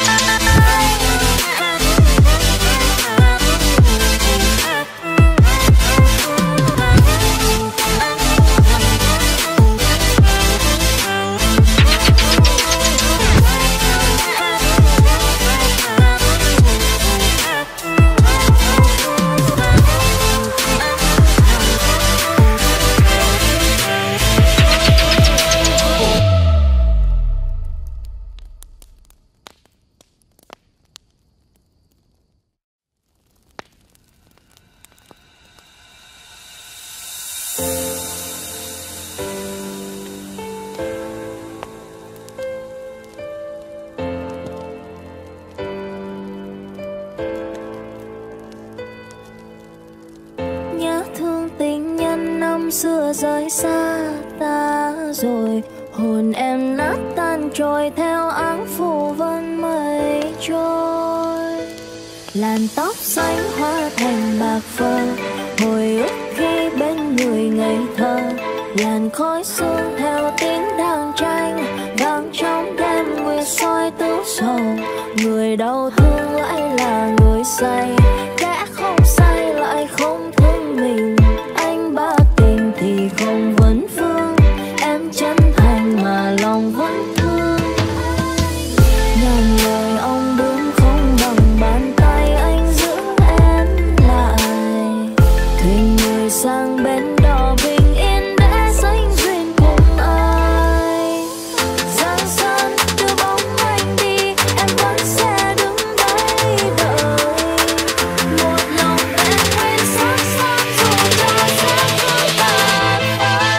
A: Nhớ thương tình nhân năm xưa rời xa ta rồi, hồn em nát tan trôi theo áng phù vân mây trôi. Làn tóc xanh hóa thành bạc phơ, hồi ức khi bên người ngây thơ. Làn khói sương theo tiếng đàn tranh, vang trong đêm nguyệt soi tứ sầu. Người đau thương lại là người say, kẻ không say lại không thương mình. Anh ba tình thì không vấn vương, em chân thành mà lòng vẫn thương. Ngàn lời ông bướm không bằng bàn tay anh giữ em lại. Thuyền người sang bên đò bình yên để sánh duyên cùng ai. Giang sơn đưa bóng anh đi, em vẫn sẽ đứng đây đợi. Một lòng em quên sắc son dù cho sẽ không tàn phai.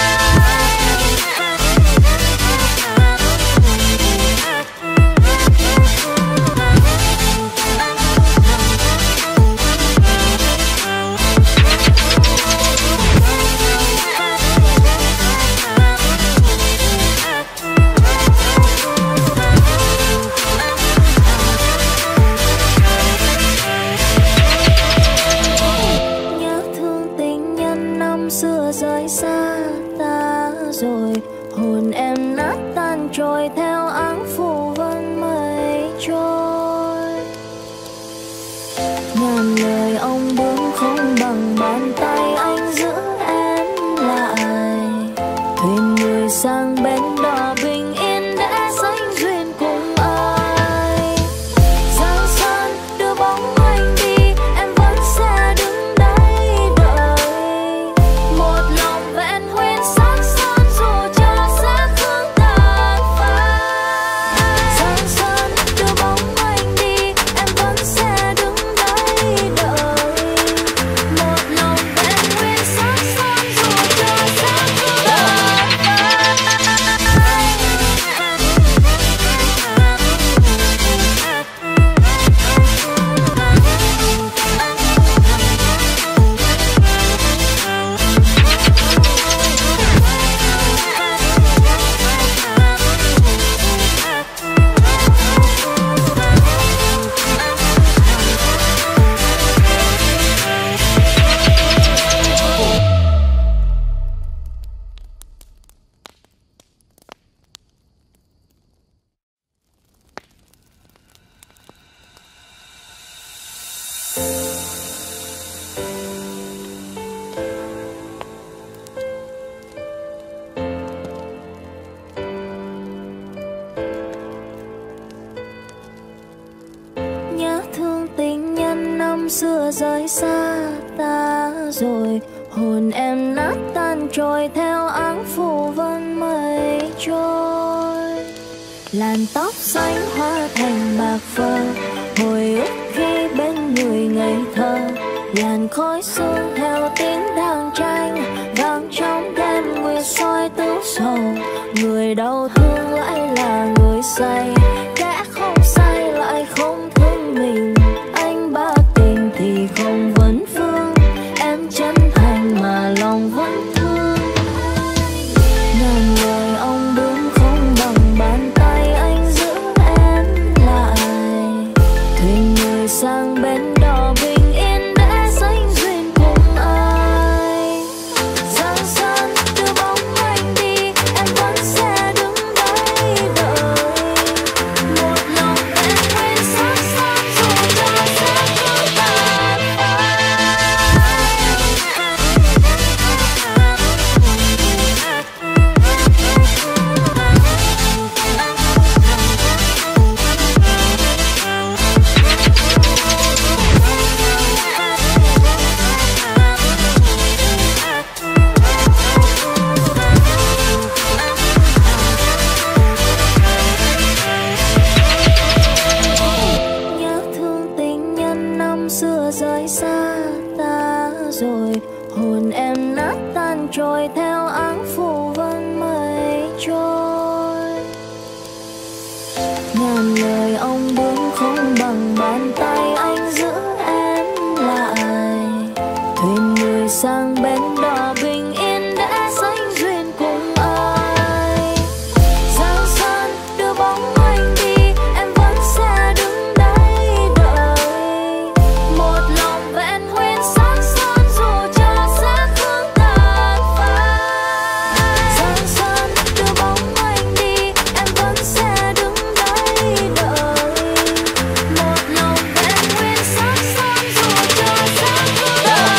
A: Nhớ thương tình nhân năm xưa rời xa ta rồi, hồn em nát tan trôi theo áng phù vân mây trôi. Ngàn lời ông bướm không bằng bàn tay anh giữ em lại. Thuyền người sang bên đò bình yên để sánh duyên cùng ai. năm xưa rời xa ta rồi, hồn em nát tan trôi theo áng phù vân mây trôi. Làn tóc xanh hóa thành bạc phơ, hồi ức khi bên người ngây thơ. Làn khói sương theo tiếng đàn tranh, vang trong đêm nguyệt soi tứ sầu. Người đau thương lại là người say, kẻ không say lại không thương mình. Anh ba tình thì không vấn phương, em chân thành mà lòng vẫn thương. Ngàn lời ông bướm không bằng bàn tay anh giữ em lại. Thuyền người sang bên đò bình yên để sánh duyên cùng ai. Giang sơn đưa bóng anh đi, em vẫn sẽ đứng đây đợi. Một lòng em quên sát sao dù cho sẽ cứ tàn phai. Nhớ thương tình nhân năm xưa rời xa ta rồi, hồn em nát tan trôi theo áng phù vân mây trôi. Ngàn lời ông bướm không bằng bàn tay anh giữ em lại. Thuyền người sang bên đò bình yên để sánh duyên cùng ai. Giang sơn đưa bóng anh đi, em vẫn sẽ đứng đây đợi. Một lòng vẹn nguyên sắc son dù cho sẽ không tàn phai. Giang sơn đưa bóng anh đi, em vẫn sẽ đứng đây đợi. Một lòng vẹn nguyên sắc son dù cho sẽ không tàn phai.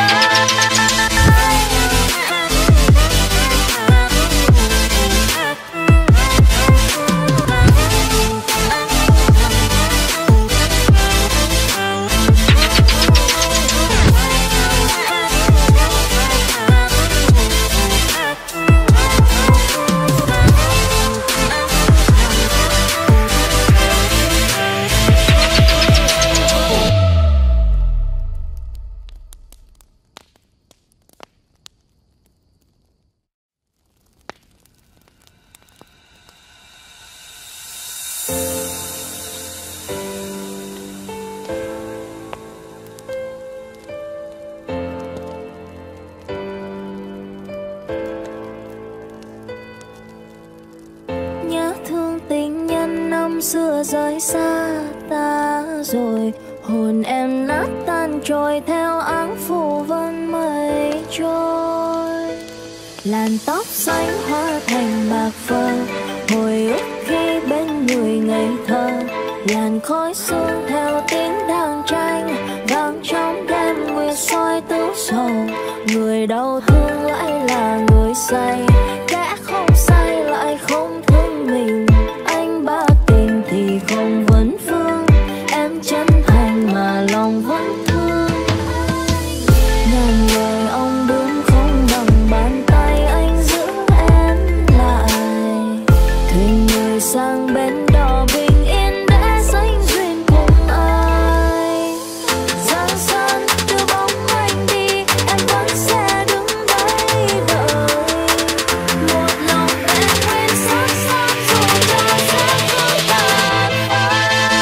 A: Nhớ thương tình nhân năm xưa rời xa ta rồi, hồn em nát tan trôi theo áng phù vân mây trôi. Làn tóc xanh hóa thành bạc phơ, hồi ức khi bên người ngây thơ. Làn khói sương theo tiếng đàn tranh, vang trong đêm nguyệt soi tứ sầu. Người đau thương lại là người say, kẻ không say lại không thương mình. Anh ba tình thì không vấn phương, em chân thành mà lòng vẫn thương. Ngàn lời ông bướm không bằng bàn tay anh giữ em lại. Thuyền người sang bên đò bình yên để sánh duyên cùng ai. Giang sơn đưa bóng anh đi, em vẫn sẽ đứng đây đợi. Một lòng em quên sắc son dù cho sẽ không tàn phai.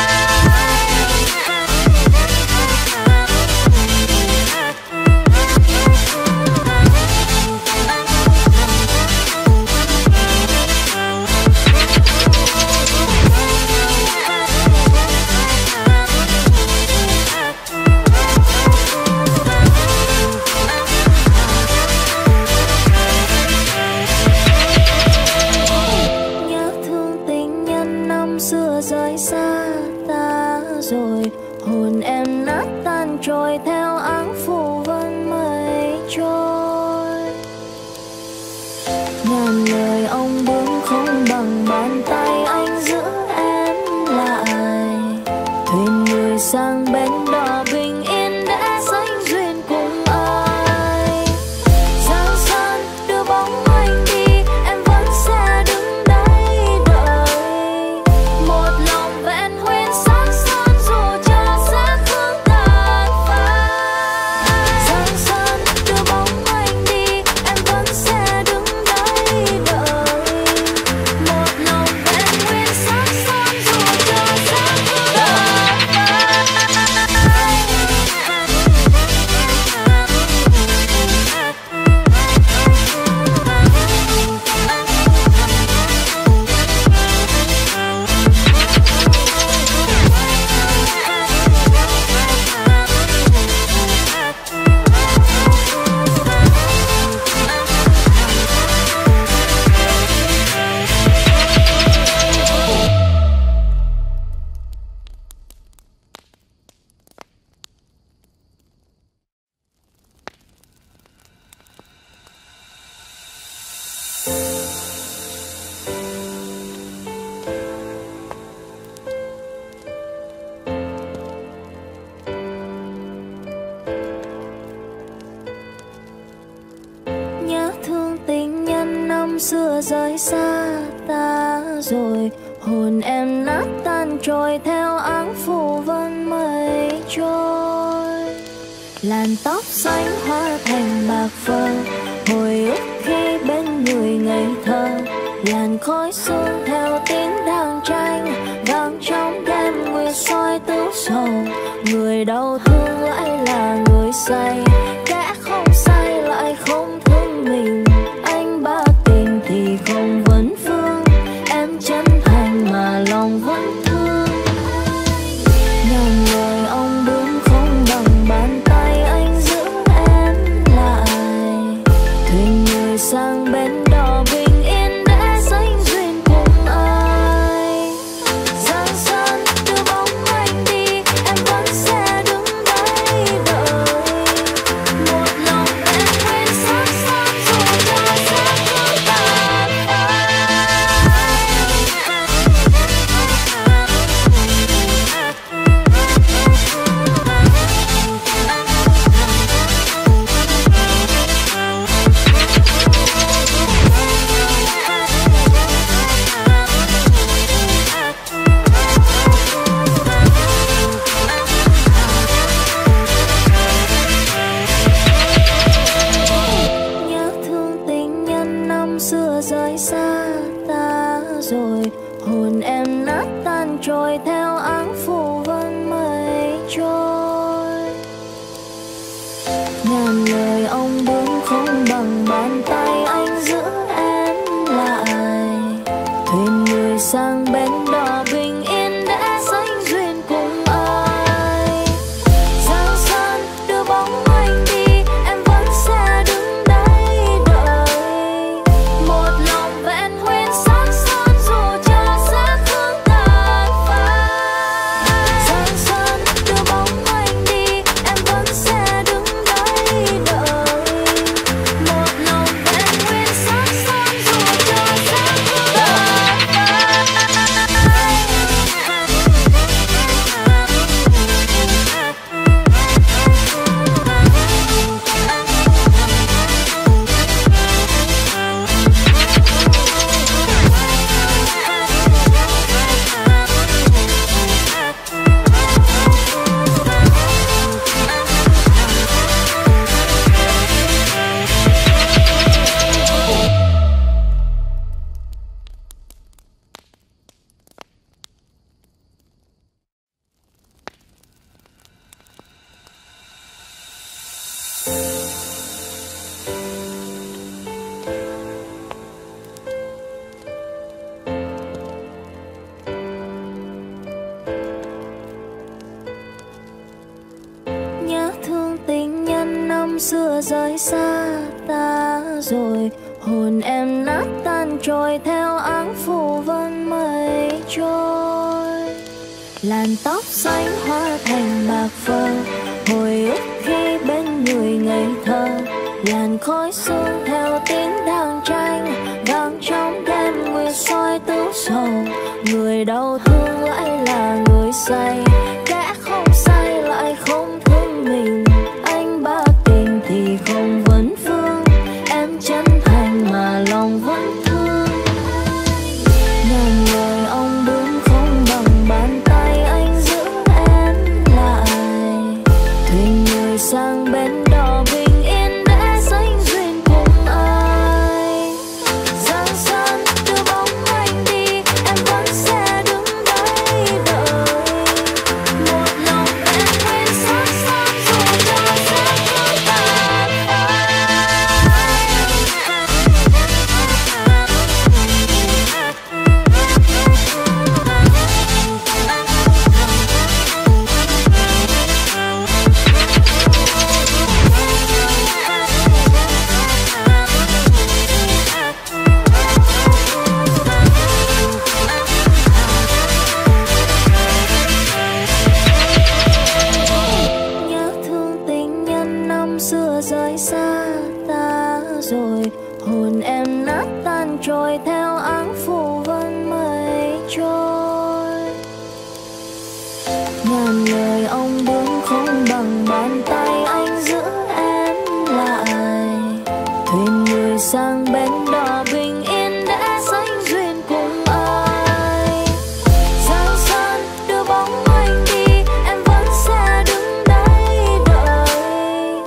A: Nhớ thương tình nhân năm xưa rời xa ta rồi, hồn em nát tan trôi theo áng phù vân mây trôi. Ngàn lời ông bướm không bằng bàn tay anh giữ em lại. Thuyền người sang bên đò bình yên Làn tóc xanh hóa thành bạc phơ, hồi ức khi bên người ngây thơ. Làn khói sương theo tiếng đàn tranh, vang trong đêm nguyệt soi tứ sầu. Người đau thương lại là người say, kẻ không say lại không thương mình. Anh ba tình thì không vấn vương, em chân thành mà lòng vẫn thương. Ngàn lời ông bướm không bằng bàn tay anh giữ em lại. Thuyền người sang bên đò bình yên để sánh duyên cùng ai. Giang sơn đưa bóng anh đi, em vẫn sẽ đứng đây đợi. Một lòng em quên sắc son dù cho sẽ không tàn phai. Nhớ thương tình nhân năm xưa rời xa ta rồi, hồn em nát tan trôi theo áng phủ vân mây trôi. Ngàn lời ông bướm không bằng bàn tay anh giữ em lại. Thuyền người sang bên đò bình yên để sánh duyên cùng ai. Giang sơn đưa bóng anh đi, em vẫn sẽ đứng đây đợi. Một lòng vẹn nguyên sắc son dù cho sẽ không tàn phai. Giang sơn đưa bóng anh đi, em vẫn sẽ đứng đây đợi. Một lòng vẹn nguyên sắc son dù cho sẽ không tàn phai. Nhớ thương tình nhân năm xưa rời xa ta rồi, hồn em nát tan trôi theo áng phủ vân mây trôi. Làn tóc xanh hóa thành bạc phơ, hồi ức khi bên người ngây thơ. Làn khói sương theo tiếng đàn tranh, vang trong đêm nguyệt soi tứ sầu. Người đau thương lại là người say, kẻ không say lại không thương mình. Anh ba tình thì không vấn vương, em chân thành mà lòng vẫn thương. Ngàn lời ông bướm không bằng bàn tay anh giữ em lại. Thuyền người sang bên đò bình yên để sánh duyên cùng ai. Giang sơn đưa bóng anh đi, em vẫn sẽ đứng đây đợi. Một lòng em quên sắc son dù cho sẽ không tàn phai. Nhớ thương tình nhân năm xưa rời xa ta rồi, hồn em nát tan trôi theo áng phủ vân mây trôi. Ngàn lời ông bướm không bằng bàn tay anh giữ em lại. Thuyền người sang bên đò bình yên để sánh duyên cùng ai. Giang sơn đưa bóng anh đi, em vẫn sẽ đứng đây đợi.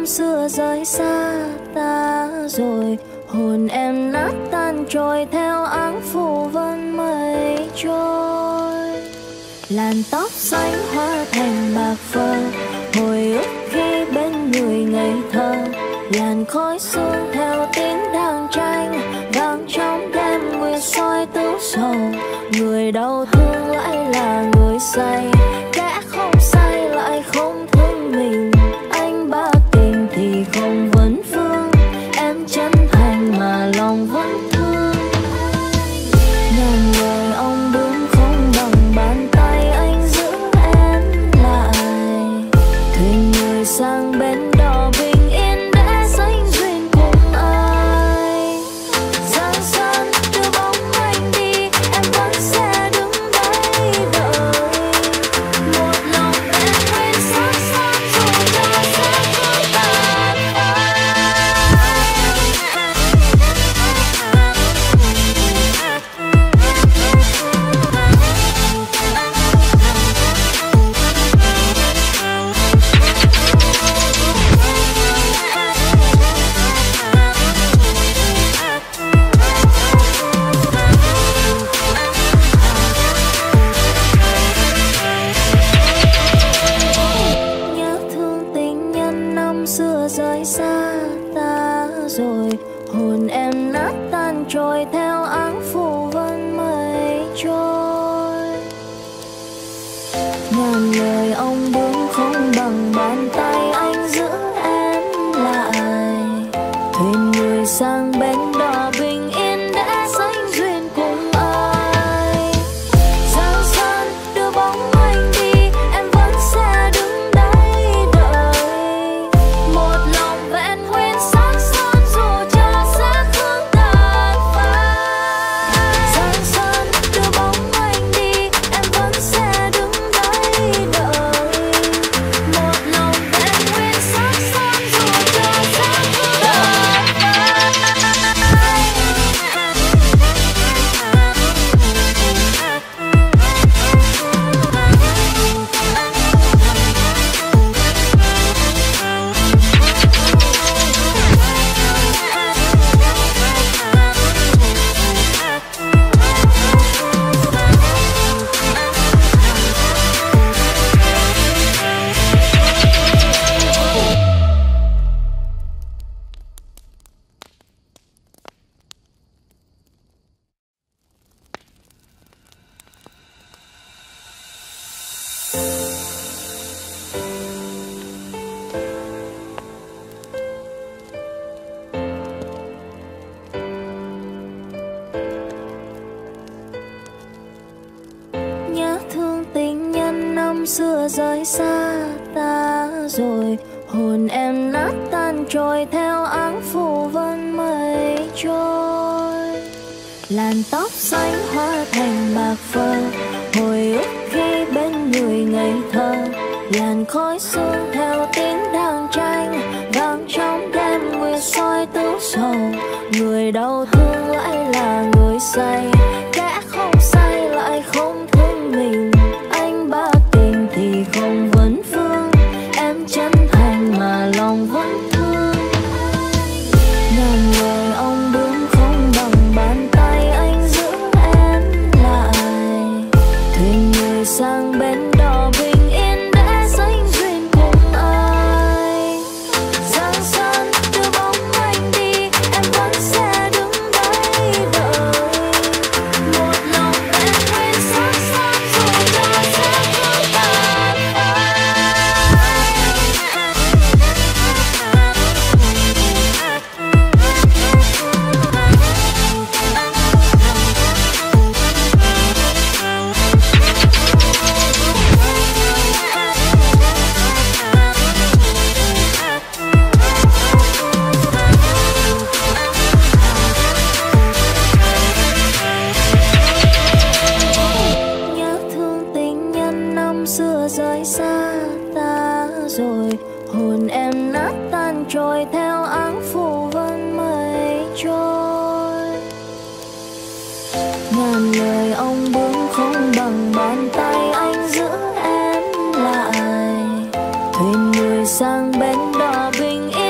A: năm xưa rời xa ta rồi, hồn em nát tan trôi theo áng phủ vân mây trôi. Làn tóc xanh hóa thành bạc phơ, hồi ức khi bên người ngây thơ. Làn khói sương theo tiếng đàn tranh, vang trong đêm nguyệt soi tứ sầu. Người đau thương lại là người say, kẻ không say lại không thương mình. Anh ba tình thì không vấn phương, em chân thành mà lòng vẫn thương. Ngàn lời ông bướm không bằng bàn tay anh giữ em lại. Thuyền người sang bên đò bình yên để sánh duyên cùng ai. Giang sơn đưa bóng anh đi, em vẫn sẽ đứng đây đợi. Một lòng em quên sắc son dù cho sẽ không tàn phai. Nhớ thương tình nhân năm xưa rời xa ta rồi, hồn em nát tan trôi theo áng phủ vân mây trôi. Ngàn lời ông bướm không bằng bàn tay anh giữ em lại. Thuyền người sang bên đò bình yên để sánh duyên cùng ai. Giang sơn đưa bóng anh đi, em vẫn sẽ đứng đây đợi. Một lòng vẹn nguyên sắc son dù cho sẽ không tàn phai. Giang sơn đưa bóng anh đi, em vẫn sẽ đứng đây đợi. Một lòng vẹn nguyên sắc son dù cho sẽ không tàn phai. Nhớ thương tình nhân năm xưa rời xa ta rồi, hồn em nát tan trôi theo áng phủ vân mây trôi. Làn tóc xanh hóa thành bạc phơ, hồi ức khi bên người ngây thơ. Làn khói sương theo tiếng đàn tranh, vang trong đêm nguyệt soi tứ sầu. Người đau thương lại là người say, kẻ không say lại không thương mình. Anh ba tình thì không vấn phương, em chân thành mà lòng vẫn thương. Ngàn lời ông bướm không bằng bàn tay anh giữ em lại. Thuyền người sang bên đò bình yên để sánh duyên cùng ai. Giang sơn đưa bóng anh đi, em vẫn sẽ đứng đây đợi. Một lòng em quên sắc son dù cho sẽ không tàn phai. Nhớ thương tình nhân năm xưa rời xa ta rồi, hồn em nát tan trôi theo áng phủ vân mây trôi. Ngàn lời ông bướm không bằng bàn tay anh giữ em lại. Thuyền người sang bên đò bình yên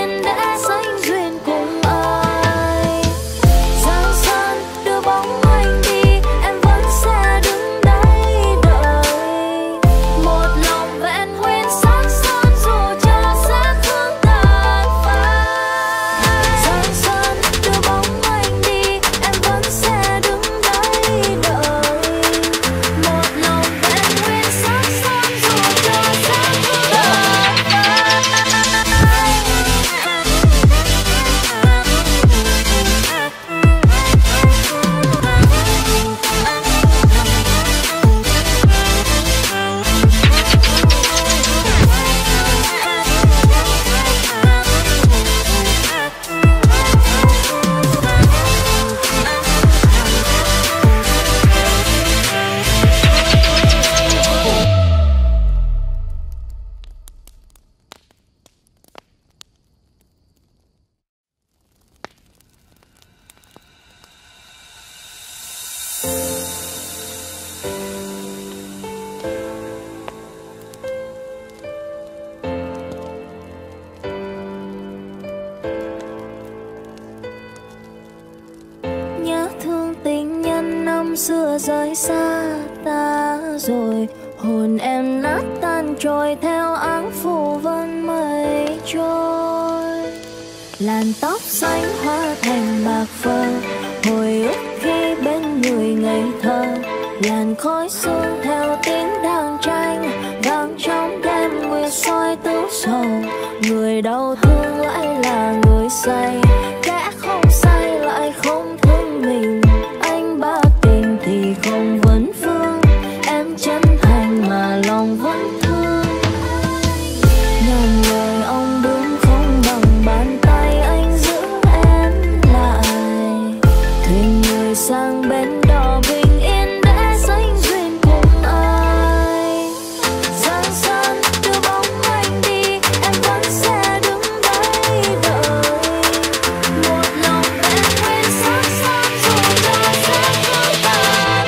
A: trôi theo áng phủ vân mây trôi. Làn tóc xanh hóa thành bạc phơ, hồi ức khi bên người ngây thơ. Làn khói sương theo tiếng đàn tranh, vang trong đêm nguyệt soi tứ sầu. Người đau thương lại là người say, kẻ không say lại không thương mình. Anh ba tình thì không vấn phương, em chân thành mà lòng vẫn thương. Ngàn lời ông đúng không bằng bàn tay anh giữ em lại. Thuyền người sang bên đò bình yên để sánh duyên cùng ai. Giang sơn đưa bóng anh đi, em vẫn sẽ đứng đây đợi. Một lòng em quên sắc son dù cho sẽ cứ tàn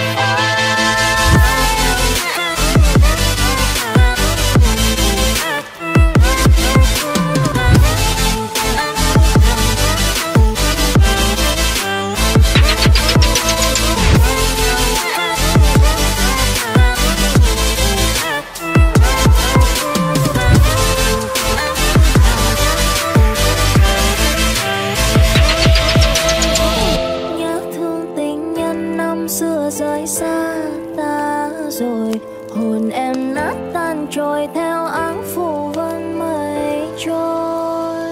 A: nhớ thương tình nhân năm xưa rời xa ta rồi. Hồn em nát tan trôi theo áng phủ vân mây trôi.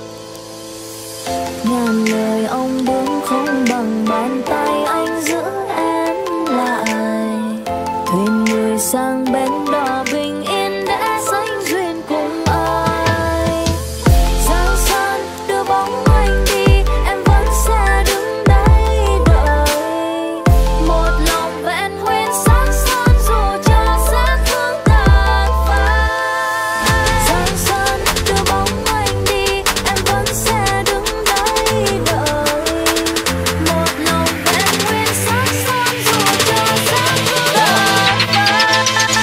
A: Ngàn lời ông đúng không bằng bàn tay anh giữ em lại. Thuyền người sang bên đò bình yên để sánh duyên cùng ai. Giang sơn đưa bóng anh đi, em vẫn sẽ đứng đây đợi. Một lòng vẹn nguyên sắc son dù cho sẽ không tàn phai. Giang sơn đưa bóng anh đi, em vẫn sẽ đứng đây đợi. Một lòng vẹn nguyên sắc son dù cho sẽ không tàn phai.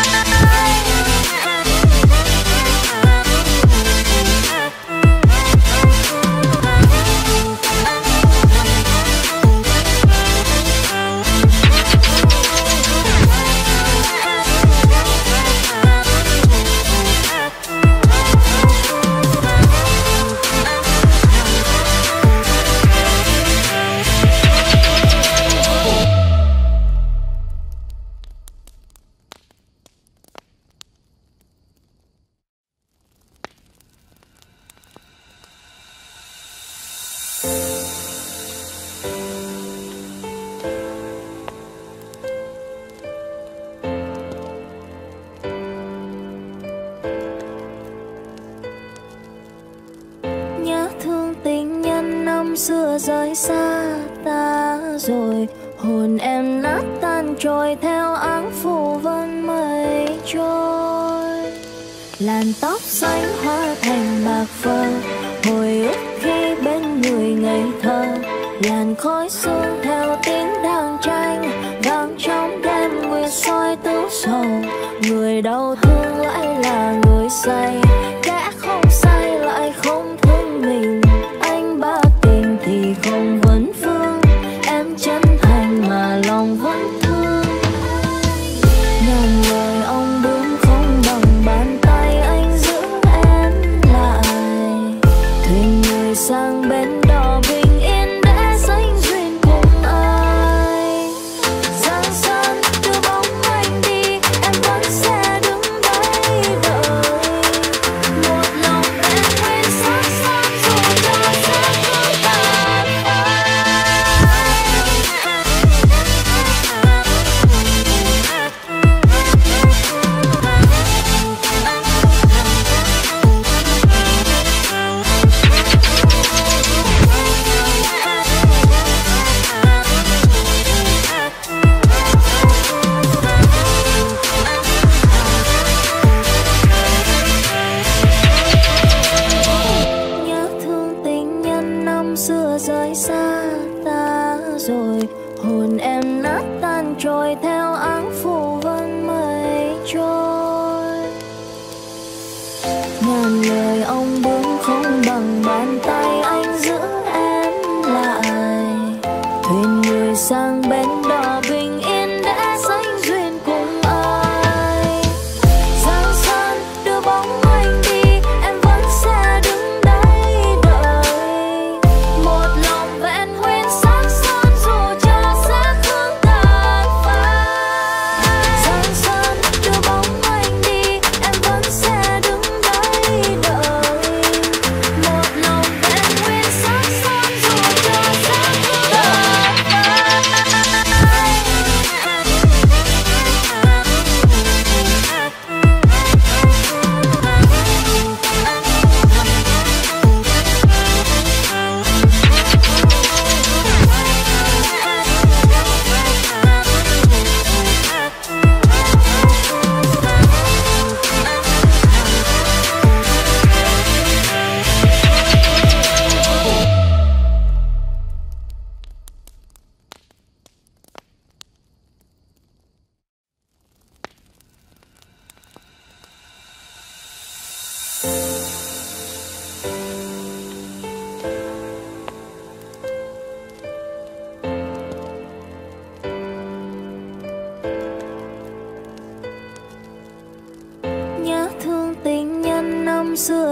A: Nhớ thương tình nhân năm xưa rời xa ta rồi. Hồn em nát tan trôi theo áng phủ vân mây trôi. Làn tóc xanh hóa thành bạc phơ, hồi ức khi bên người ngây thơ. Làn khói sương theo tiếng đàn tranh, vang trong đêm nguyệt soi tứ sầu. Người đau thương lại là người say, kẻ không say lại không thương mình. Anh ba tình thì không vấn phương, em chân thành mà lòng vẫn thương. Ngàn lời ông đúng không bằng bàn tay anh giữ em lại. Thuyền người sang bên đò bình yên để sánh duyên cùng ai. Giang sơn đưa bóng anh đi, em vẫn sẽ đứng đây đợi.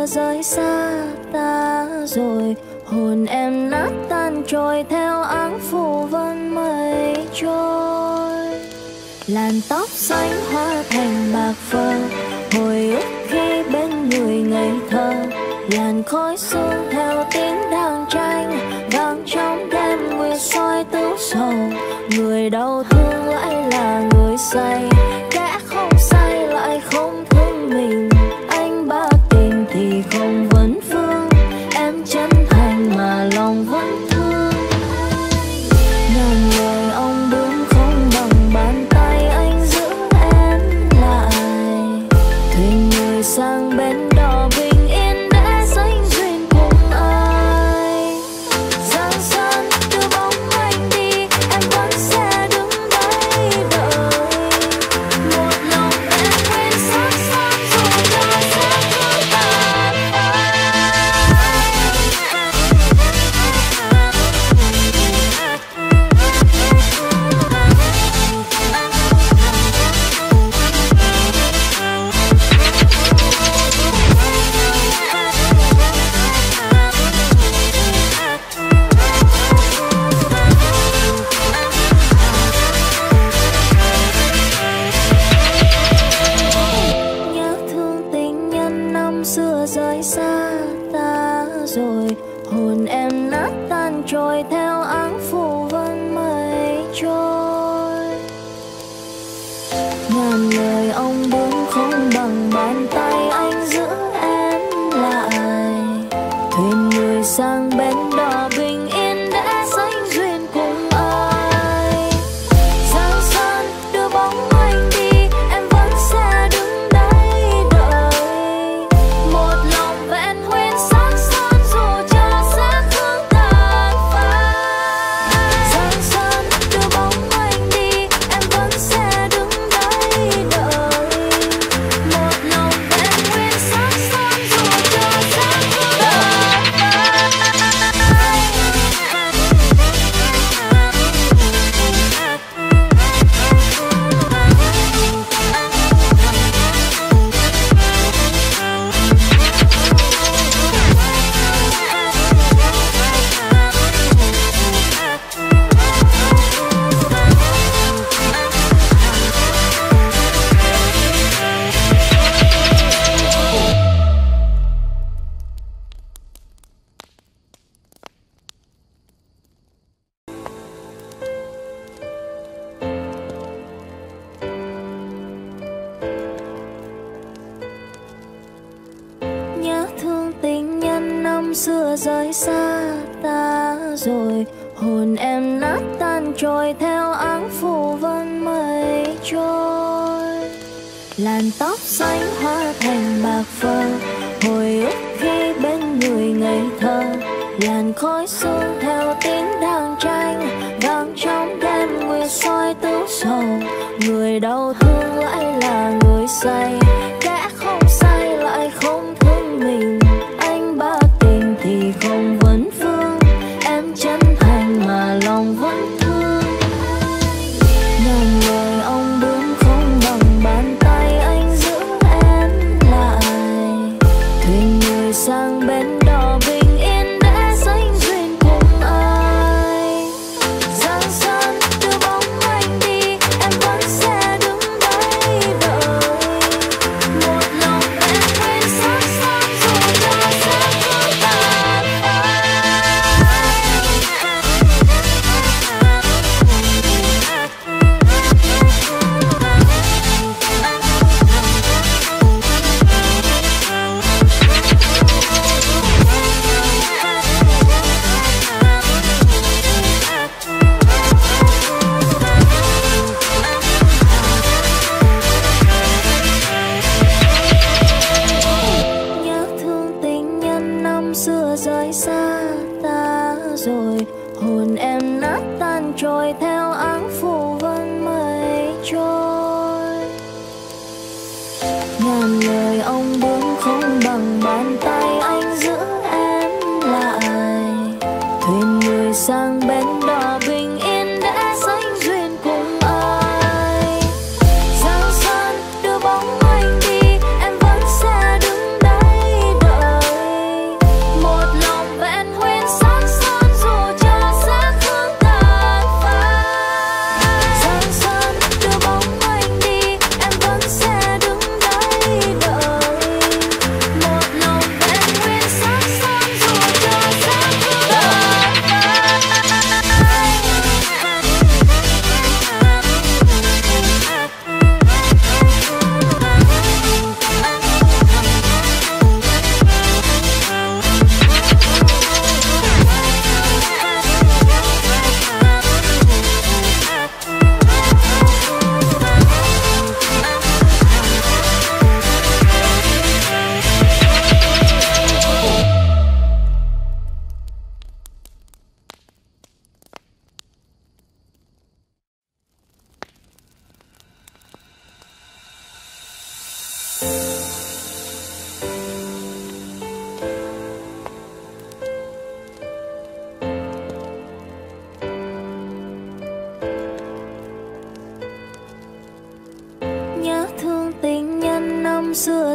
A: rời xa ta rồi, hồn em nát tan trôi theo áng phù vân mây trôi. Làn tóc xanh hóa thành bạc phơ, hồi ức khi bên người ngây thơ. Làn khói sương theo tiếng đàn tranh, vang trong đêm nguyệt soi tứ sầu. Người đau thương lại là người say, kẻ không say lại không thương mình. Anh ba tình thì không vấn vương, em chân thành mà lòng vẫn thương. Ngàn lời ông bướm không bằng bàn tay anh giữ em lại. Thuyền người sang bên đò bình yên để sánh duyên cùng ai. Giang sơn đưa bóng anh đi, em vẫn sẽ đứng đây đợi. Một lòng em quên sắc son dù trời sẽ không tàn phai. Nhớ thương tình nhân năm xưa rời xa ta rồi, hồn em nát tan trôi theo áng phù vân mây trôi. Ngàn lời ông bướm không bằng bàn tay anh giữ em lại. Thuyền người sang bên đò bình yên để sánh duyên cùng ai. Giang sơn đưa bóng anh đi, em vẫn sẽ đứng đây đợi. Một lòng vẹn nguyên sắc son dù trời sẽ không tàn phai. Giang sơn đưa bóng anh đi, em vẫn sẽ đứng đây đợi. Một lòng vẹn nguyên sắc son dù trời sẽ không tàn phai. Nhớ thương tình nhân năm xưa rời xa ta rồi, hồn em nát tan trôi theo áng phù vân mây trôi. Làn tóc xanh hóa thành bạc phơ, hồi ức khi bên người ngây thơ. Làn khói sương theo tiếng đàn tranh, vang trong đêm nguyệt soi tứ sầu. Người đau thương lại là người say, kẻ không say lại không thương mình. Anh ba tình thì không vấn vương, em chân thành mà lòng vẫn thương. Ngàn lời ông bướm không bằng bàn tay anh giữ em lại. Thuyền người sang bên đò bình yên để sánh duyên cùng ai. Giang sơn đưa bóng anh đi, em vẫn sẽ đứng đây đợi. Một lòng em quên sắc son dù trời sẽ không tàn phai. Nhớ thương tình nhân năm xưa rời xa ta rồi, hồn em nát tan trôi theo áng phù vân mây trôi. Ngàn lời ông bướm không bằng bàn tay anh giữ em lại. Thuyền người sang bên đò bình yên để sánh duyên cùng ai. Giang sơn đưa bóng anh đi, em vẫn sẽ đứng đây đợi.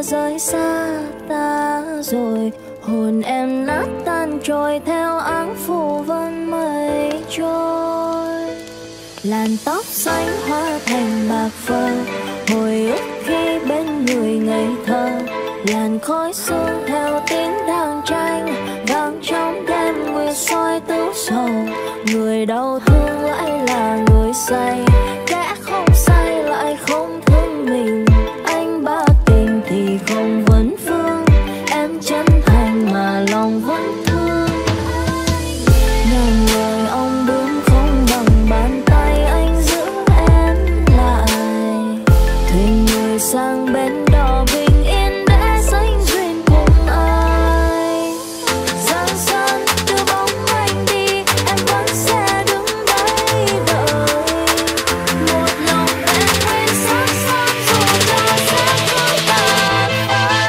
A: rời xa ta rồi, hồn em nát tan trôi theo áng phù vân mây trôi. Làn tóc xanh hóa thành bạc phơ, hồi ức khi bên người ngây thơ. Làn khói sương theo tiếng đàn tranh, vang trong đêm nguyệt soi tứ sầu. Người đau thương lại là người say, kẻ không say lại không thương mình. Anh ba tình thì không vấn vương, em chân thành mà lòng vẫn thương. Ngàn lời ông bướm không bằng bàn tay anh giữ em lại. Thuyền người sang bên đò bình yên để sánh duyên cùng ai. Giang sơn đưa bóng anh đi, em vẫn sẽ đứng đây đợi. Một lòng em quên sắc son dù cho sẽ không tan phai.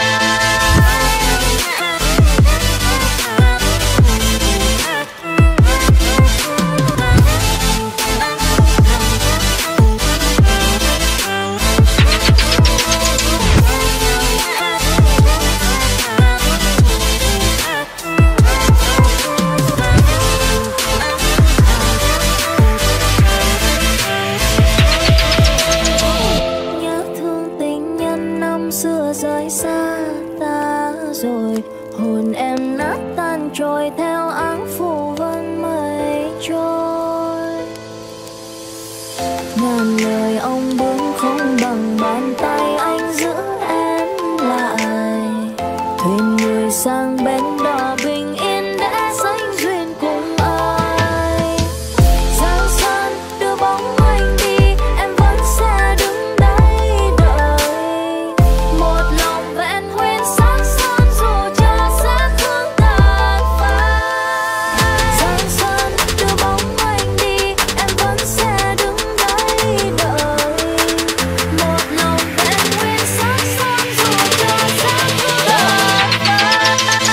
A: Nhớ thương tình nhân năm xưa rời xa ta rồi, hồn em nát tan trôi theo áng phù vân mây trôi. Ngàn lời ông bướm không bằng bàn tay anh giữ em lại. Thuyền người sang bên đò bình yên để sánh duyên cùng ai. Giang sơn đưa bóng anh đi, em vẫn sẽ đứng đây đợi. Một lòng vẹn nguyên sắc son dù cho sẽ không tan phai. Giang sơn đưa bóng anh đi, em vẫn sẽ đứng đây đợi. Một lòng vẹn nguyên sắc son dù cho sẽ không tan phai.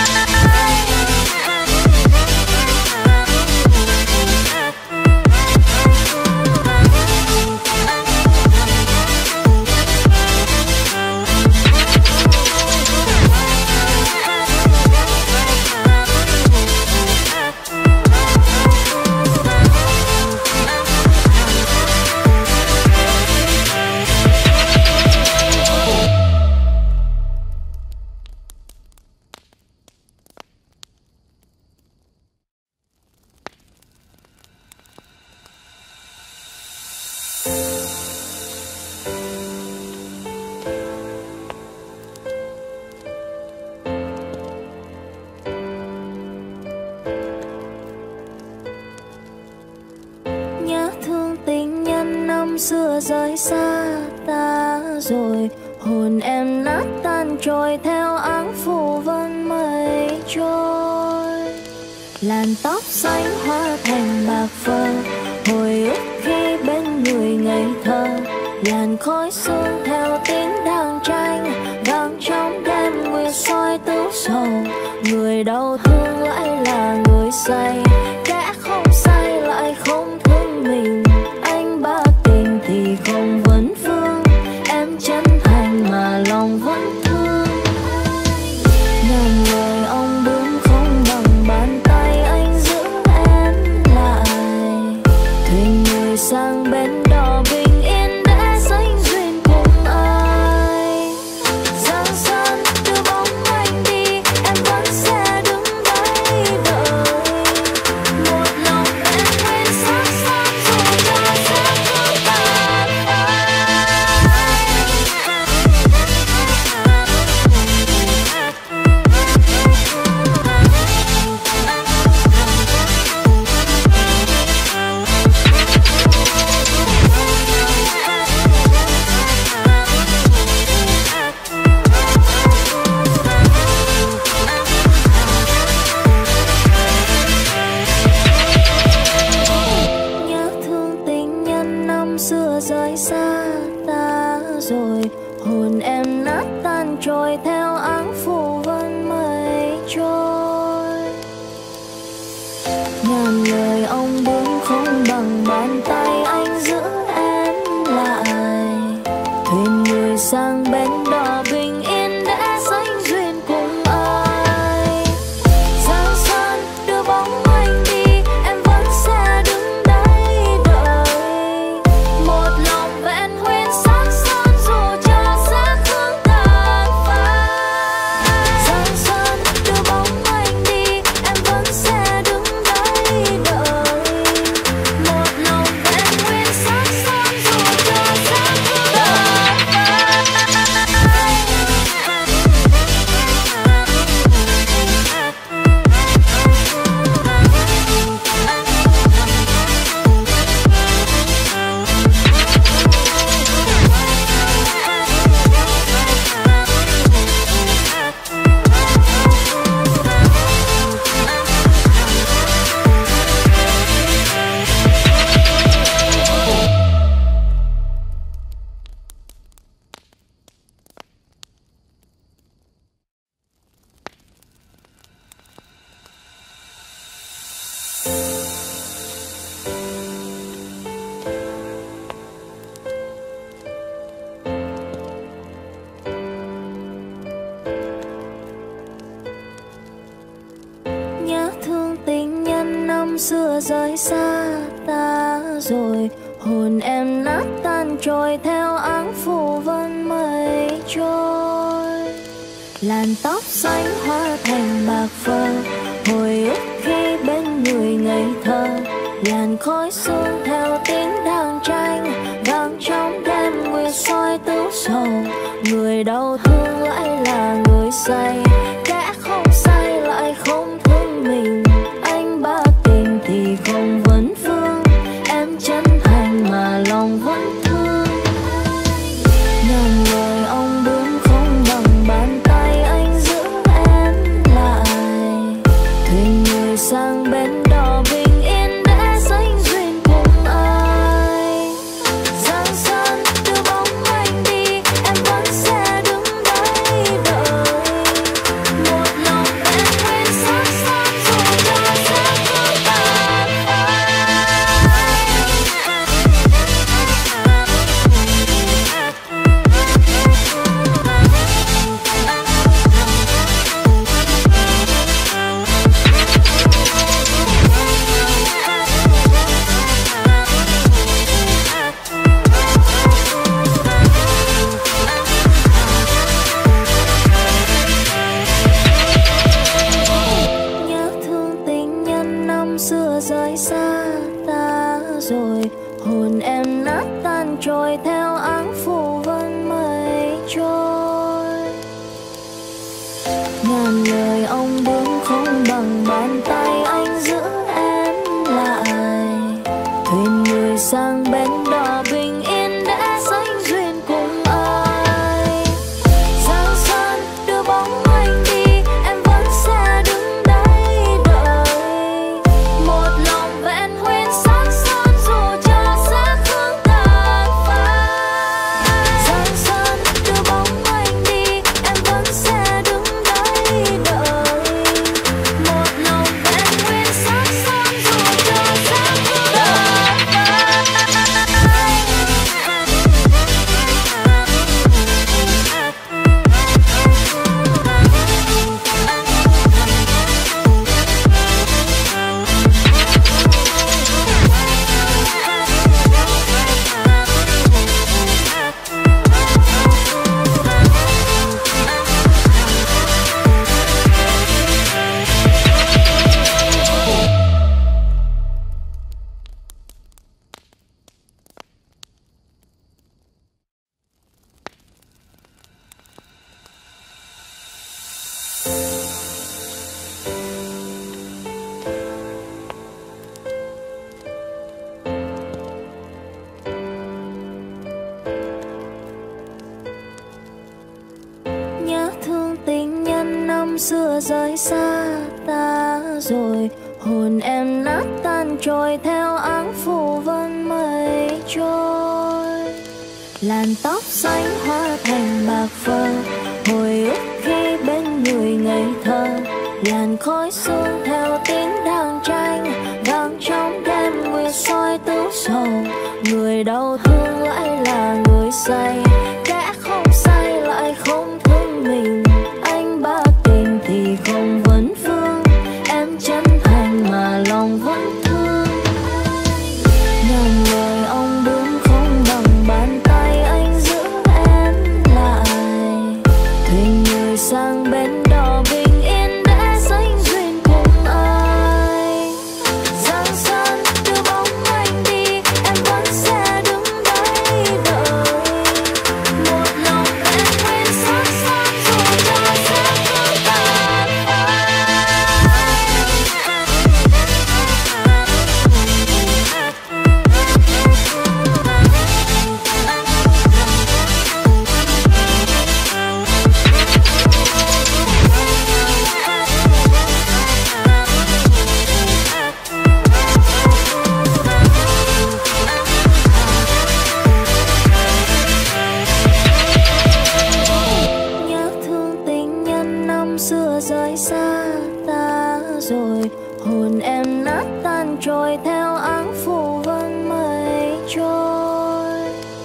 A: Nhớ thương tình nhân năm xưa rời xa ta rồi, hồn em nát tan trôi theo áng phù vân mây trôi. Làn tóc xanh hóa thành bạc phơ, hồi ức khi bên người ngây thơ. Làn khói sương theo tiếng đàn tranh, vang trong đêm nguyệt soi tứ sầu. Người đau thương lại là người say, kẻ không say lại không thương mình. Anh ba tình thì không vấn vương, em chân thành mà lòng vẫn thương. Ngàn lời ông bướm không bằng bàn tay anh giữ em lại. Thuyền người sang bên đò bình yên để sánh duyên cùng ai. Giang sơn đưa bóng anh đi, em vẫn sẽ đứng đây đợi. Một lòng em quên sắc son dù cho sẽ không tan phai. Nhớ thương tình nhân năm xưa rời xa ta rồi, hồn em nát tan trôi theo áng phù vân mây trôi. Ngàn lời ông bướm không bằng bàn tay anh giữ em lại. Thuyền người sang bên đò bình yên để năm xưa rời xa ta rồi, hồn em nát tan trôi theo áng phù vân mây trôi. Làn tóc xanh hóa thành bạc phơ, hồi ức khi bên người ngây thơ. Làn khói sương theo tiếng đàn tranh, vang trong đêm nguyệt soi tứ sầu. Người đau thương lại là người say, kẻ không say lại không thương mình. Anh ba tình thì không vấn phương, em chân thành mà lòng vẫn thương. Ngàn lời ông bướm không bằng bàn tay anh giữ em lại. Thuyền người sang bên đò bình yên để sánh duyên cùng ai. Giang sơn đưa bóng anh đi, em vẫn sẽ đứng đây đợi. Một lòng em quên sắc son dù cho sẽ không tàn phai. Nhớ thương tình nhân năm xưa rời xa ta rồi, hồn em nát tan trôi theo áng phù vân mây trôi. Ngàn lời ông bướm không bằng bàn tay anh giữ em lại. Thuyền người sang bên đò bình yên để sánh duyên cùng ai. Giang sơn đưa bóng anh đi, em vẫn sẽ đứng đây đợi. Một lòng vẹn nguyên sắc son dù cho sẽ không tàn phai. Giang sơn đưa bóng anh đi, em vẫn sẽ đứng đây đợi. Một lòng vẹn nguyên sắc son dù cho sẽ không tàn phai. Nhớ thương tình nhân năm xưa rời xa ta rồi, hồn em nát tan trôi theo áng phù vân mây trôi. Làn tóc xanh hóa thành bạc phơ, hồi ức khi bên người ngây thơ. Làn khói sương theo tiếng đàn tranh, vang trong đêm nguyệt soi tứ sầu. Người đau thương lại là người say, kẻ không say lại không thương mình. Anh ba tình thì không vấn phương, em chân thành mà lòng vẫn thương. Ngàn lời ông bướm không bằng bàn tay anh giữ em lại. Thuyền người sang bên đò bình yên để sánh duyên cùng ai. Giang sơn đưa bóng anh đi, em vẫn sẽ đứng đây đợi. Một lòng em quên sắc son dù cho sẽ không tàn phai. Nhớ thương tình nhân năm xưa rời xa ta rồi, hồn em nát tan trôi theo áng phù vân mây trôi.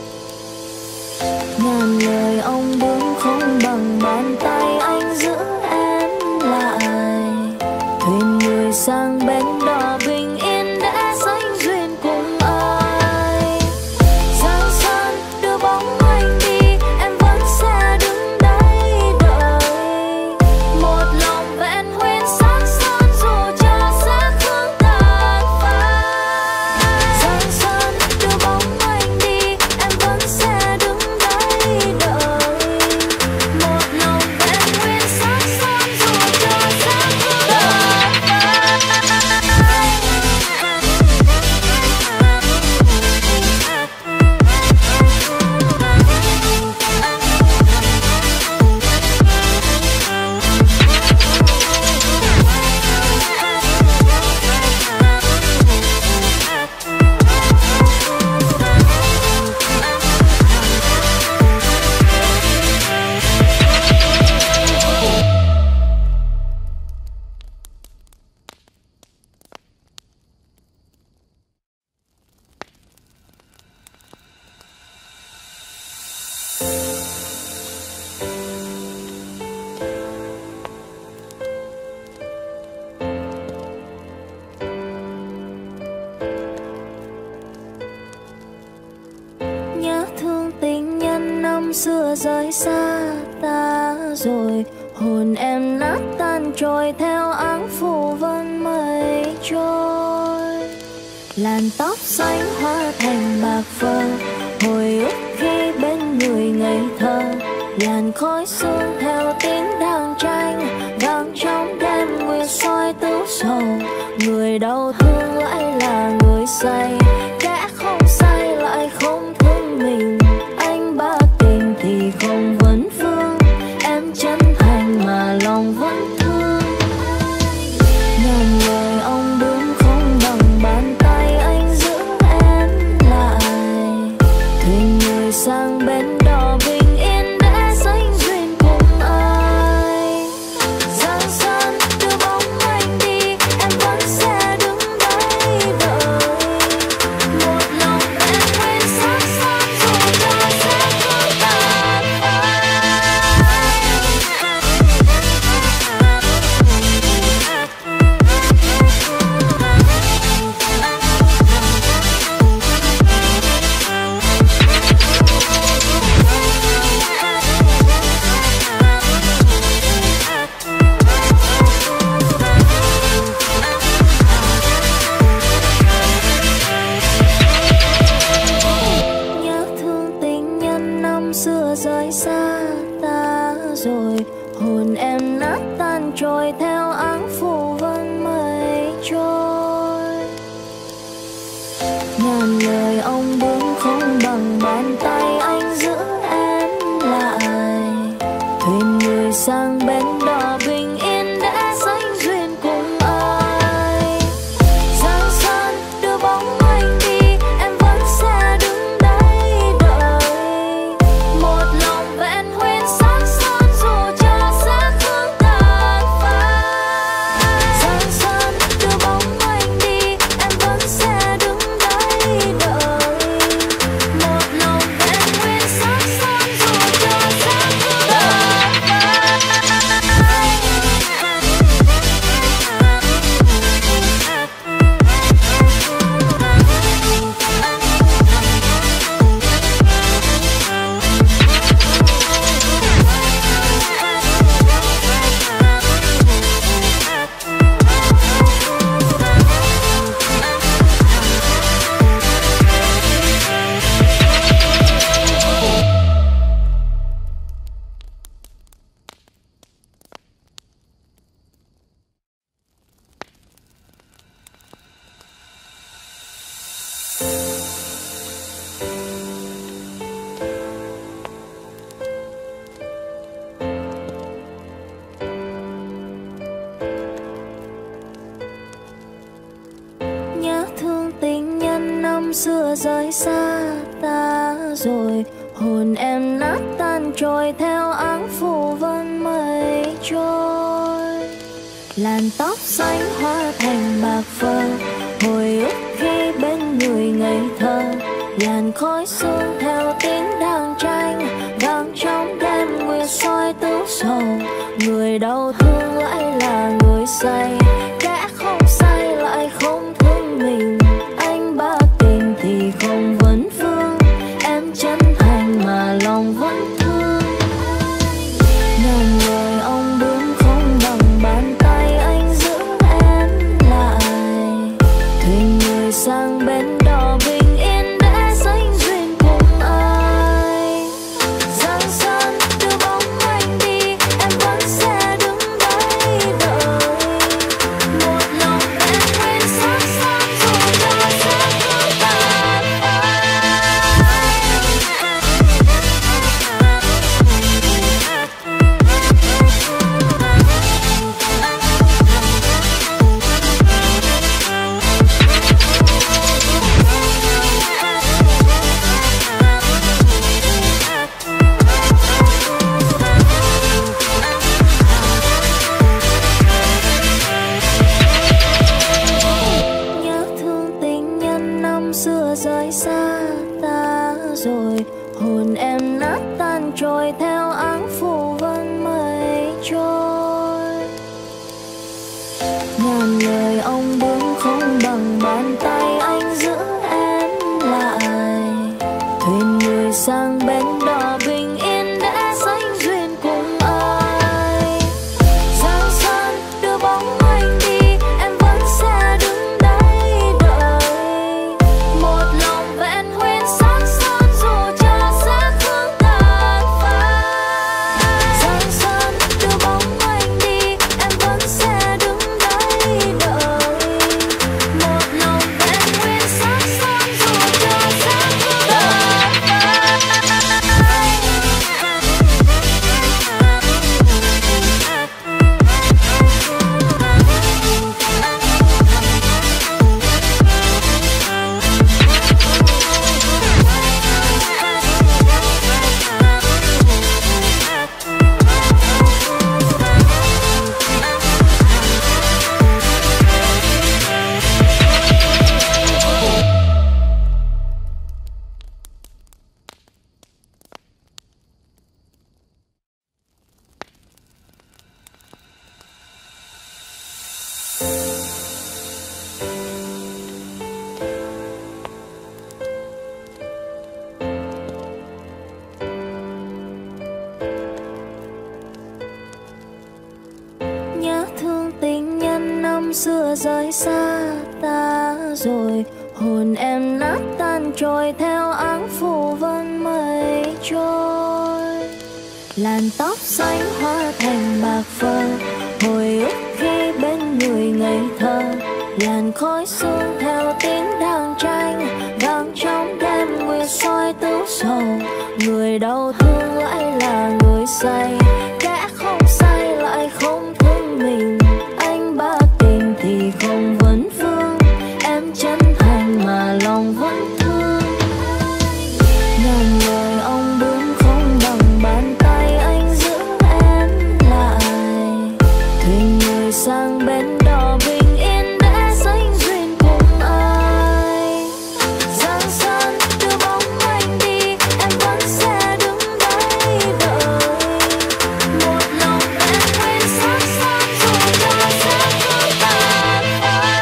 A: Ngàn lời ông bướm không bằng bàn tay anh giữ em lại. Thuyền người sang bên đò bình yên đã sánh duyên cùng ai. Giang sơn đưa bóng anh đi, em vẫn sẽ đứng đây đợi. Một lòng vẹn nguyên sắc son dù cho sẽ không tàn phai. Giang sơn đưa bóng anh đi, em vẫn sẽ đứng đây đợi. Một lòng vẹn nguyên sắc son dù cho sẽ không tàn nhớ thương tình nhân năm xưa rời xa ta rồi. Hồn em nát tan trôi theo áng phủ vân mây trôi. Làn tóc xanh hóa thành bạc phơ, hồi ức khi bên người ngây thơ. Làn khói sương theo tiếng đàn tranh, vang trong đêm nguyệt soi tứ sầu. Người đau thương lại là người say, kẻ không say lại không thương mình. Anh ba tình thì không vấn phương, em chân thành mà lòng vẫn thương. Ngàn lời ông đứng không bằng bàn tay, anh giữ em lại. Thuyền người sang bên đò bình yên đã sánh duyên cùng ai. Giang sơn đưa bóng anh đi, em vẫn sẽ đứng đây đợi. Một lòng em quên sắc son dù cho sẽ không tàn phai. Nhớ thương tình nhân năm xưa rời xa ta rồi. Hồn em nát tan trôi theo áng phủ vân mây trôi. Ngàn lời ông đứng không bằng bàn tay, anh giữ em lại. Thuyền người sang bên đò bình yên đã sánh duyên cùng ai. Giang sơn đưa bóng anh đi, em vẫn sẽ đứng đây đợi. Một lòng vẹn nguyên sắc son dù cho sẽ không tàn phai. Giang sơn đưa bóng anh đi, em vẫn sẽ đứng đây đợi. Một lòng vẹn nguyên sắc son dù cho sẽ không tàn nhớ thương tình nhân năm xưa rời xa ta rồi. Hồn em nát tan trôi theo áng phủ vân mây trôi. Làn tóc xanh hóa thành bạc phơ, hồi ức khi bên người ngây thơ. Làn khói sương theo tiếng đàn tranh, vang trong đêm nguyệt soi tứ sầu. Người đau thương lại là người say, kẻ không bàn tay anh giữ em lại. Thuyền người sang bên đò bình yên để sánh duyên cùng ai. Giang sơn đưa bóng anh đi, em vẫn sẽ đứng đây đợi. Một lòng vẹn nguyên sắc son dù cho sẽ không tàn phai. Giang sơn đưa bóng anh đi, em vẫn sẽ đứng đây đợi. Một lòng vẹn nguyên sắc son dù cho sẽ không tàn phai. Nhớ thương tình nhân năm xưa rời xa ta rồi. Hồn em nát tan trôi theo áng phủ vân mây trôi. Làn tóc xanh hóa thành bạc phơ, hồi ức khi bên người ngây thơ. Làn khói sương theo tiếng đàn tranh, vang trong đêm nguyệt soi tứ sầu. Người đau thương lại là người say, kẻ không say lại không thương mình. Anh ba tình thì không vấn vương, em chân thành mà lòng vẫn thương. Ngàn lời ông đứng không bằng bàn tay anh giữ em lại. Thuyền người sang bên đò bình yên để sánh duyên cùng ai. Giang sơn đưa bóng anh đi, em vẫn sẽ đứng đây đợi. Một lòng vẹn nguyên sắc son dù cho sẽ không tàn phai.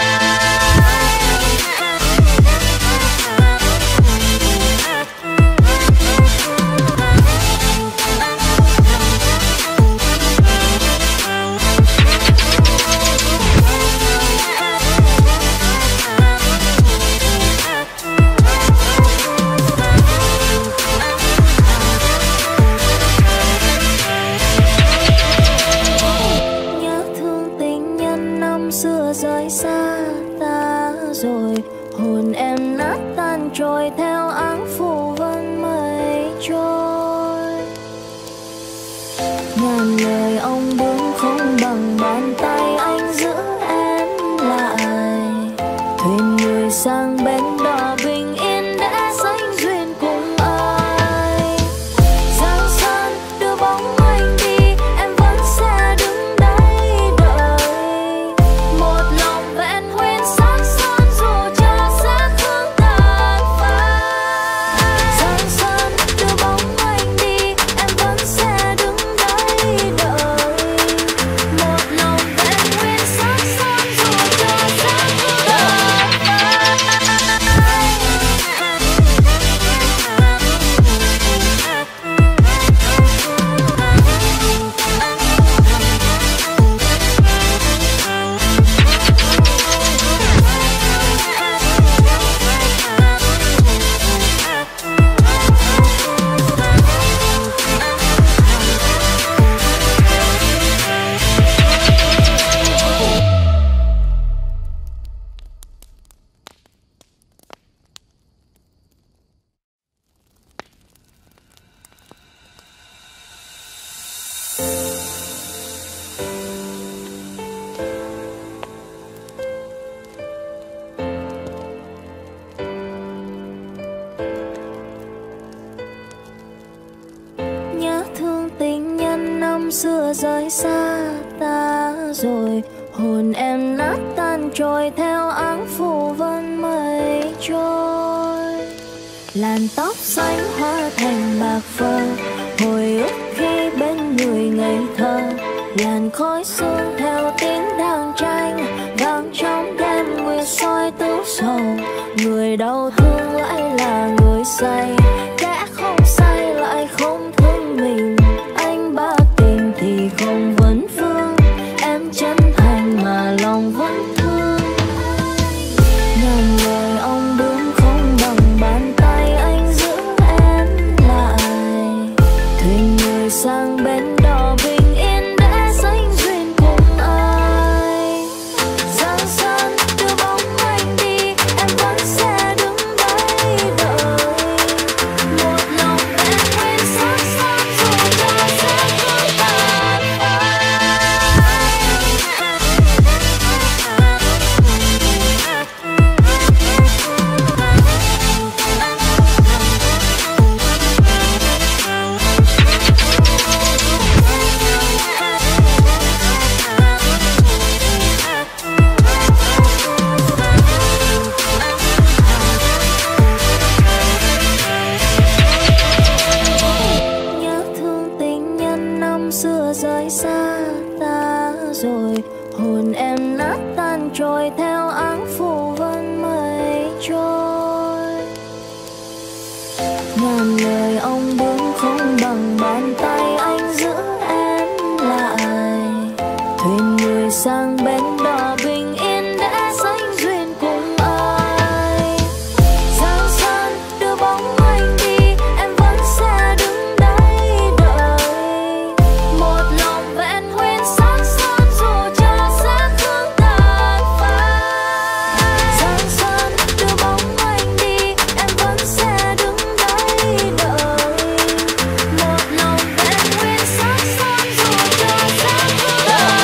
A: Nhớ thương tình nhân năm xưa rời xa ta rồi. Hồn em nát tan trôi theo áng phủ vân mây trôi. Ngàn lời ông đứng không bằng bàn tay anh giữ em lại. Thuyền người sang bên đò bình yên để sánh duyên cùng ai. Giang sơn đưa bóng anh đi, em vẫn sẽ đứng đây đợi. Một lòng vẹn nguyên sắc son dù cho sẽ không tàn phai. Giang sơn đưa bóng anh đi, em vẫn sẽ đứng đây đợi. Một lòng vẹn nguyên sắc son dù cho sẽ không tàn phai. Nhớ thương tình nhân năm xưa rời xa ta rồi. Hồn em nát tan trôi theo áng phủ vân mây trôi. Làn tóc xanh hóa thành bạc phơ, hồi ức khi bên người ngây thơ. Làn khói sương theo tiếng đàn tranh, vang trong đêm nguyệt soi tứ sầu. Người đau thương lại là người say, kẻ không say lại không thương mình. Anh ba tình thì không vấn vương, em chân thành mà lòng vẫn thương. Ngàn lời ông bướm không bằng bàn tay anh giữ em lại. Thuyền người sang bên đò bình yên để sánh duyên cùng ai. Giang sơn đưa bóng anh đi, em vẫn sẽ đứng đây đợi. Một lòng em quên sắc son dù cho sẽ không tàn phai. Nhớ thương tình nhân năm xưa rời xa ta rồi. Hồn em nát tan trôi theo áng phủ vân mây trôi. Ngàn lời ông bướm không bằng bàn tay anh giữ em lại. Thuyền người sang bên đò bình yên để sánh duyên cùng ai. Giang sơn đưa bóng anh đi, em vẫn sẽ đứng đây đợi. Một lòng vẹn nguyên sắc son dù cho sẽ không tàn phai. Giang sơn đưa bóng anh đi, em vẫn sẽ đứng đây đợi. Một lòng vẹn nguyên sắc son dù cho sẽ không tàn phai.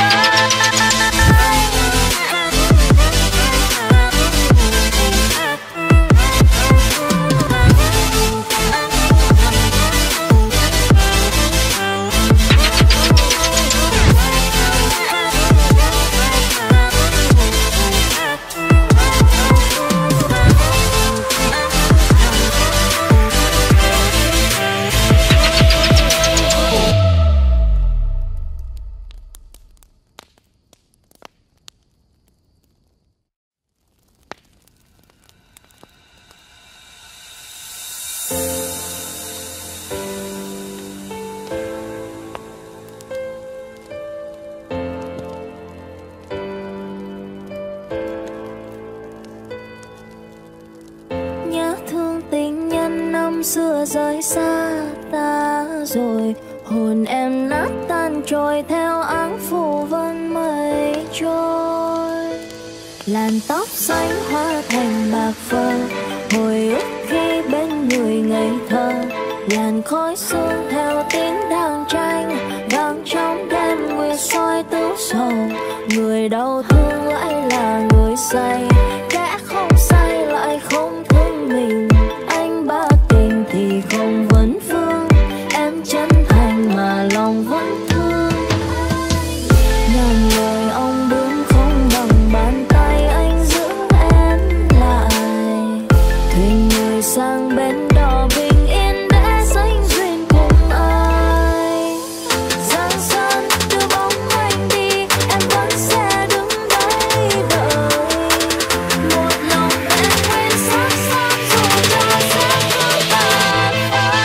A: Nhớ thương tình nhân năm xưa rời xa ta rồi. Hồn em nát tan trôi theo áng phủ vân mây trôi. Làn tóc xanh hóa thành bạc phơ, hồi ức khi bên người ngây thơ. Làn khói sương theo tiếng đàn tranh, vang trong đêm nguyệt soi tứ sầu. Người đau thương lại là người say, kẻ không say lại không thương mình. Anh ba tình thì không vấn vương, em chân thành mà lòng vẫn thương. Ngàn lời ông bướm không bằng bàn tay anh giữ em lại. Thuyền người sang bên đò bình yên để sánh duyên cùng ai. Giang sơn đưa bóng anh đi, em vẫn sẽ đứng đây đợi. Một lòng em quên sắc son dù cho sẽ không tàn phai.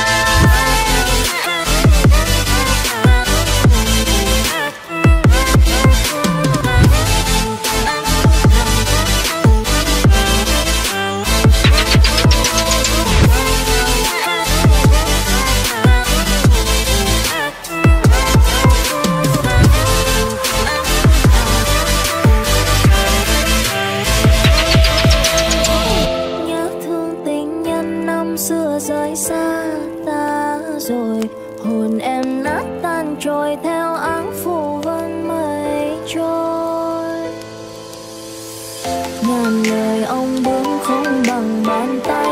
A: Nhớ thương tình nhân năm xưa rời xa ta rồi. Hồn em nát tan trôi theo áng phủ vân mây trôi. Ngàn lời ông bướm không bằng bàn tay